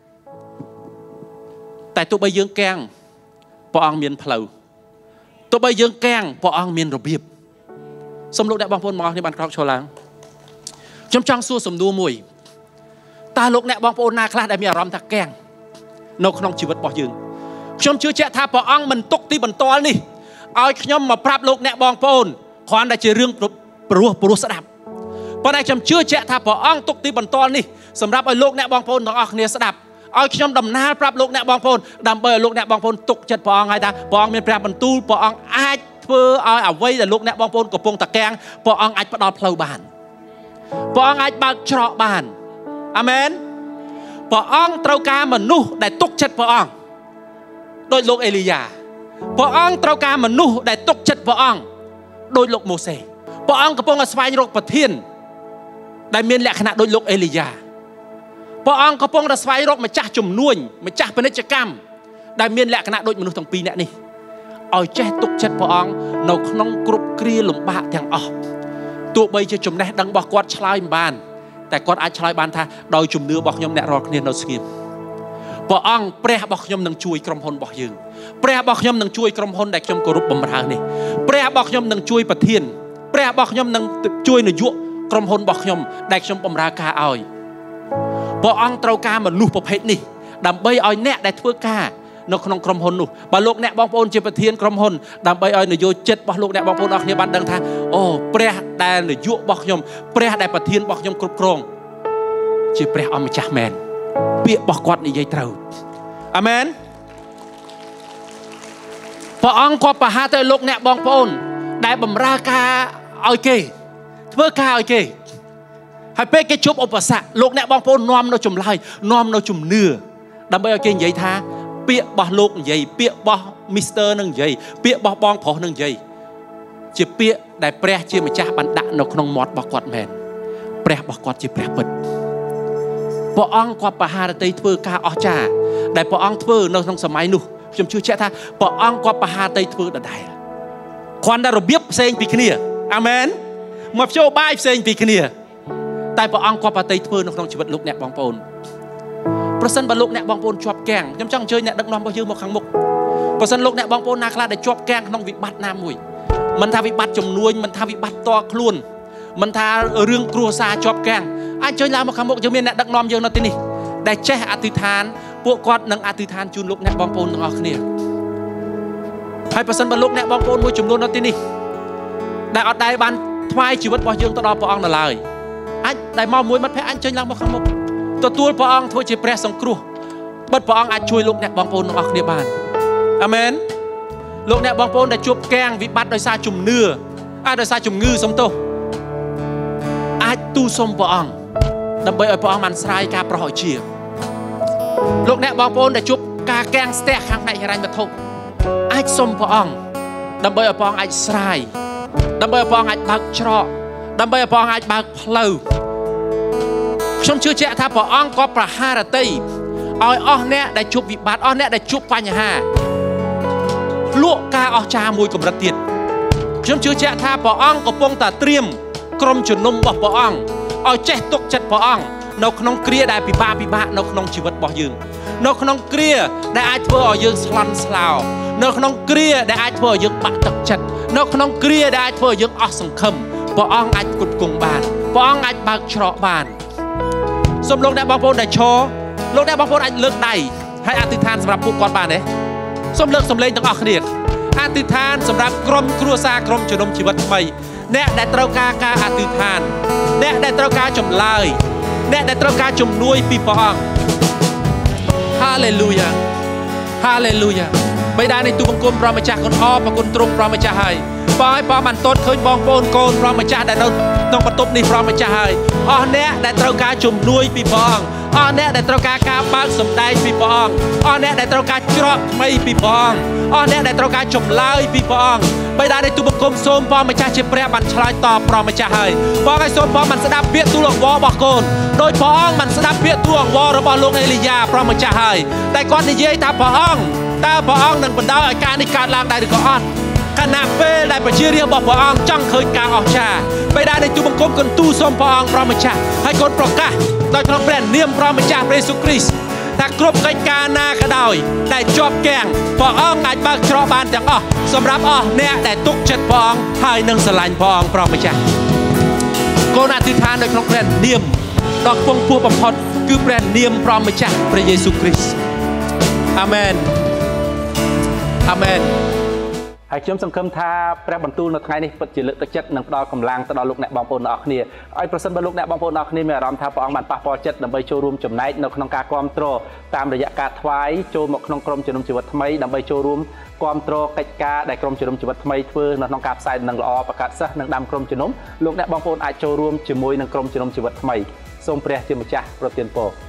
แต่ตัวใบยืงแกงปองเมียนเพลาตัวใบยืงแกงปองเมียนระเบียบสมลูกได้บางคนมองในบ้านครอบโชลังจำจังสู้สมดูมวยตาลูกเนี่ยบางคนนาคลาได้มีอารมณ์ตะแกงนกน้องชีวิตบอกยืงชมชื่อเจ้าท่าปองมันตกที่บนตัวนี่เอาขยมมาปรับลูกเนี่ยบางคนคอนได้เจอเรื่องปลัวปลัวสดับប៉ុន្តែខ្ញុំជឿជាក់ថាព្រះអង្គទុកទីបន្ទាល់នេះសម្រាប់ឲ្យលោកអ្នកបងប្អូនទាំងអស់គ្នាស្ដាប់ឲ្យខ្ញុំដំណើរប្រាប់លោកអ្នកបងប្អូនដើម្បីឲ្យលោកអ្នកបងប្អូនទុកចិត្តព្រះអង្គហើយថាព្រះអង្គមានព្រះបន្ទូលព្រះអង្គអាចធ្វើឲ្យអ្វីដែលលោកអ្នកបងប្អូនកំពុងតាកាំងព្រះអង្គអាចផ្ដល់ផ្លូវបានព្រះអង្គអាចបើកច្រកបានអាមែនព្រះអង្គត្រូវការមនុស្សដែលទុកចិត្តព្រះអង្គដោយលោកអេលីយ៉ាព្រះអង្គត្រូវការមនុស្សដែលទុកចិត្តព្រះអង្គដោយលោកម៉ូសេព្រះអង្គកំពុងតែស្វែងរកប្រធានដែលមានលក្ខណៈដូចលោកអេលីយ៉ាព្រះអង្គកំពុងតែស្វែងរកម្ចាស់ជំនួញម្ចាស់ពាណិជ្ជកម្មដែលមានលក្ខណៈដូចមនុស្សទាំងពីរនាក់នេះឲ្យចេះទុកចិត្តព្រះអង្គនៅក្នុងគ្រប់គ្រាលំបាកទាំងអស់ទោះបីជាចំណេះដឹងរបស់គាត់ឆ្លើយមិនបានតែគាត់អាចឆ្លើយបានថាដោយជំនឿរបស់ខ្ញុំអ្នករាល់គ្នានៅស្ងៀមព្រះអង្គព្រះរបស់ខ្ញុំនឹងជួយក្រុមហ៊ុនរបស់យើងព្រះរបស់ខ្ញុំនឹងជួយក្រុមហ៊ុនដែលខ្ញុំគោរពបម្រើនេះព្រះរបស់ខ្ញុំនឹងជួយប្រធានព្រះរបស់ខ្ញុំនឹងជួយនាយកក្រុមហ៊ុនរបស់ខ្ញុំដែលខ្ញុំបម្រើការឲ្យព្រះអង្គត្រូវការមនុស្សប្រភេទនេះដើម្បីឲ្យអ្នកដែលធ្វើការនៅក្នុងក្រុមហ៊ុននោះបើលោកអ្នកបងប្អូនជាប្រធានក្រុមហ៊ុនដើម្បីឲ្យនយោជិតរបស់លោកអ្នកបងប្អូនអរគ្នាបានដឹងថាអូព្រះដែលនយោបាយរបស់ខ្ញុំព្រះដែលប្រធានរបស់ខ្ញុំគ្រប់គ្រងជាព្រះអម្ចាស់មែនពាក្យរបស់គាត់និយាយត្រូវអាមែនព្រះអង្គក៏ប្រហារទៅលោកអ្នកបងប្អូនដែលបម្រើការឲ្យគេធ្វើការឲ្យគេហើយពេលគេជួបឧបសគ្គលោកអ្នកបងប្អូននាំនៅចម្លើយនាំនៅជំនឿដើម្បីឲ្យគេនិយាយថាពាក្យរបស់លោកនិយាយពាក្យរបស់មីស្ទ័រនឹងនិយាយពាក្យរបស់បងប្រុសនឹងនិយាយជាពាក្យដែលព្រះជាម្ចាស់បានដាក់នៅក្នុងមាត់របស់គាត់មែនព្រះរបស់គាត់ជាព្រះពិតព្រះអង្គគាត់បហារតីធ្វើការអស្ចារ្យដែលព្រះអង្គធ្វើនៅក្នុងសម័យនោះខ្ញុំជឿជាក់ថាព្រះអង្គគាត់បហារតីធ្វើដដែលគ្រាន់តែរបៀបផ្សេងពីគ្នាអាមែនមកចូលបាយផ្សេងពីគ្នាតែព្រះអង្គគាត់បហារតីធ្វើនៅក្នុងជីវិតលោកអ្នកបងប្អូនប្រសិនបើលោកអ្នកបងប្អូនជាប់គាំងខ្ញុំចង់អញ្ជើញអ្នកដឹកនាំរបស់យើងមកខាងមុខប្រសិនលោកអ្នកបងប្អូនណាខ្លះដែលជាប់គាំងក្នុងវិបត្តិណាមួយមិនថាវិបត្តិចំនួនមិនថាវិបត្តិតខ្លួនមិនថារឿងគ្រួសារជាប់គាំងអាចអញ្ជើញឡើងមកខាងមុខយើងមានអ្នកដឹកនាំយើងនៅទីនេះដែលចេះអធិដ្ឋានពួកគាត់នឹងអធិដ្ឋានជូនលោកអ្នកបងប្អូនទាំងអស់គ្នាហើយប្រសិនបើលោកអ្នកបងប្អូនមួយចំនួននៅទីនេះដែលអត់ដែលបានថ្វាយជីវិតរបស់យើងទៅដល់ព្រះអង្គនៅឡើយអាចដែលមកមួយមិត្តភក្តិអាចអញ្ជើញឡើងមកខាងមុខទទួលព្រះអង្គធ្វើជាព្រះសង្គ្រោះបិទព្រះអង្គអាចជួយលោកអ្នកបងប្អូនទាំងអស់គ្នាបានអាមែនលោកអ្នកបងប្អូនដែលជួបគាំងវិបត្តិដោយសារជំនឿអាចដោយសារជំងឺសំទោសអាចទូសុំព្រះអង្គដើម្បីឲ្យព្រះអង្គបានស្រាយការប្រោសឲ្យជាលោកអ្នកបងប្អូនដែលជួបការគាំងស្ទះខាងផ្នែកហិរញ្ញវត្ថុអាចសុំព្រះអង្គដើម្បីឲ្យព្រះអង្គអាចស្រាយដើម្បីឲ្យព្រះអង្គអាចបើកច្រកដើម្បីឲ្យព្រះអង្គអាចបើកផ្លូវខ្ញុំជឿជាក់ថាព្រះអង្គក៏ប្រហារតីឲ្យអស់អ្នកដែលជួបវិបត្តិអស់អ្នកដែលជួបបញ្ហាលក់ការអស្ចារ្យមួយកម្រិតទៀតខ្ញុំជឿជាក់ថាព្រះអង្គកំពុងតែត្រៀមក្រុមជំនុំរបស់ព្រះអង្គឲ្យចេះទុកចិត្តព្រះអង្គនៅក្នុងគ្រាដែលពិបាកពិបាកនៅក្នុងជីវិតរបស់យើងនៅក្នុងគ្រាដែលអាចធ្វើឲ្យយើងស្លន់ស្លោនៅក្នុងគ្រាដែលអាចធ្វើឲ្យយើងបាក់ទឹកចិត្តនៅក្នុងគ្រាដែលអាចធ្វើឲ្យយើងអស់សង្ឃឹមព្រះអង្គអាចគ្រប់គ្រងបានព្រះអង្គអាចបើកច្រកបានសូមលោកអ្នកបងប្អូនដែលឈរលោកអ្នកបងប្អូនអាចលើកដៃហើយអធិដ្ឋានសម្រាប់ពួកគាត់បានទេសូមលើកសំឡេងទាំងអស់គ្នាអធិដ្ឋានសម្រាប់ក្រុមគ្រួសារក្រុមជំនុំជីវិតថ្មីអ្នកដែលត្រូវការការអធិដ្ឋានអ្នកដែលត្រូវការចម្លើយអ្នកដែលត្រូវការជំនួយពីព្រះអង្គ Hallelujah Hallelujah បិតានៃទូបង្គំព្រះម្ចាស់គុណអរប្រគុណទ្រង់ព្រះម្ចាស់ហើយបងឲ្យព្រះបានតតឃើញបងប្អូនកូនព្រះម្ចាស់ដែលនៅក្នុងបន្ទប់នេះព្រះម្ចាស់ហើយអស់អ្នកដែលត្រូវការជំនួយពីព្រះអង្គអស់អ្នកដែលត្រូវការការបើកសម្ដែងពីព្រះអង្គអស់អ្នកដែលត្រូវការច្រកថ្មីពីព្រះអង្គអស់អ្នកដែលត្រូវការចម្លើយពីព្រះអង្គបិតានៃទូបង្គំសូមព្រះម្ចាស់ជាព្រះបានឆ្លើយតបព្រះម្ចាស់ហើយបងឲ្យសូមព្រះបានស្ដាប់ពាក្យទូលអង្វររបស់កូនដោយព្រះអង្គបានស្ដាប់ពាក្យទូលអង្វររបស់លោកអេលីយ៉ាព្រះម្ចាស់ហើយតែគាត់និយាយថាព្រះអង្គតើព្រះអង្គនឹងបណ្ដោយឲ្យការនេះកើតឡើងដែរឬក៏អត់ខណៈពេលដែលប្រជារាស្ត្ររបស់ព្រះអង្គចង់ឃើញការអស្ចារ្យបិតានៃទូបង្គំគន្ទូលសូមព្រះអង្គព្រះម្ចាស់ហើយកូនប្រកាសដោយក្នុងព្រះនាមព្រះម្ចាស់ព្រះយេស៊ូវគ្រីស្ទថាគ្រប់កិច្ចការណាក៏ដោយដែលជាប់គាំងព្រះអង្គអាចបើកច្រកបានទាំងអស់សម្រាប់អស់អ្នកដែលទុកចិត្តព្រះអង្គហើយនឹងស្រឡាញ់ព្រះអង្គព្រះម្ចាស់កូនអធិដ្ឋាននៅក្នុងព្រះនាមដ៏ខ្ពង់ខ្ពស់បំផុតគឺព្រះនាមព្រះម្ចាស់ព្រះយេស៊ូវគ្រីស្ទអាមែនអាមែនហើយខ្ញុំសង្ឃឹមថាព្រះបន្ទូលនៅថ្ងៃនេះពិតជាលើកទឹកចិត្តនិងផ្ដល់កម្លាំងទៅដល់លោកអ្នកបងប្អូនទាំងអស់គ្នាឲ្យប្រសិនបើលោកអ្នកបងប្អូនទាំងអស់គ្នាមានអារម្មណ៍ថាព្រះអង្គបានប៉ះពាល់ចិត្តដើម្បីចូលរួមចំណែកនៅក្នុងការគ្រប់គ្រងតាមរយៈការថ្វាយចូលមកក្នុងក្រុមជំនុំជីវិតថ្មីដើម្បីចូលរួមគ្រប់គ្រងកិច្ចការដែលក្រុមជំនុំជីវិតថ្មីធ្វើនៅក្នុងការផ្សាយដំណឹងល្អប្រកាសសិស្សនិងដាំក្រុមជំនុំលោកអ្នកបងប្អូនអាចចូលរួមជាមួយនឹងក្រុមជំនុំជីវិតថ្មីសូមព្រះជាម្ចាស់ប្រទានពរ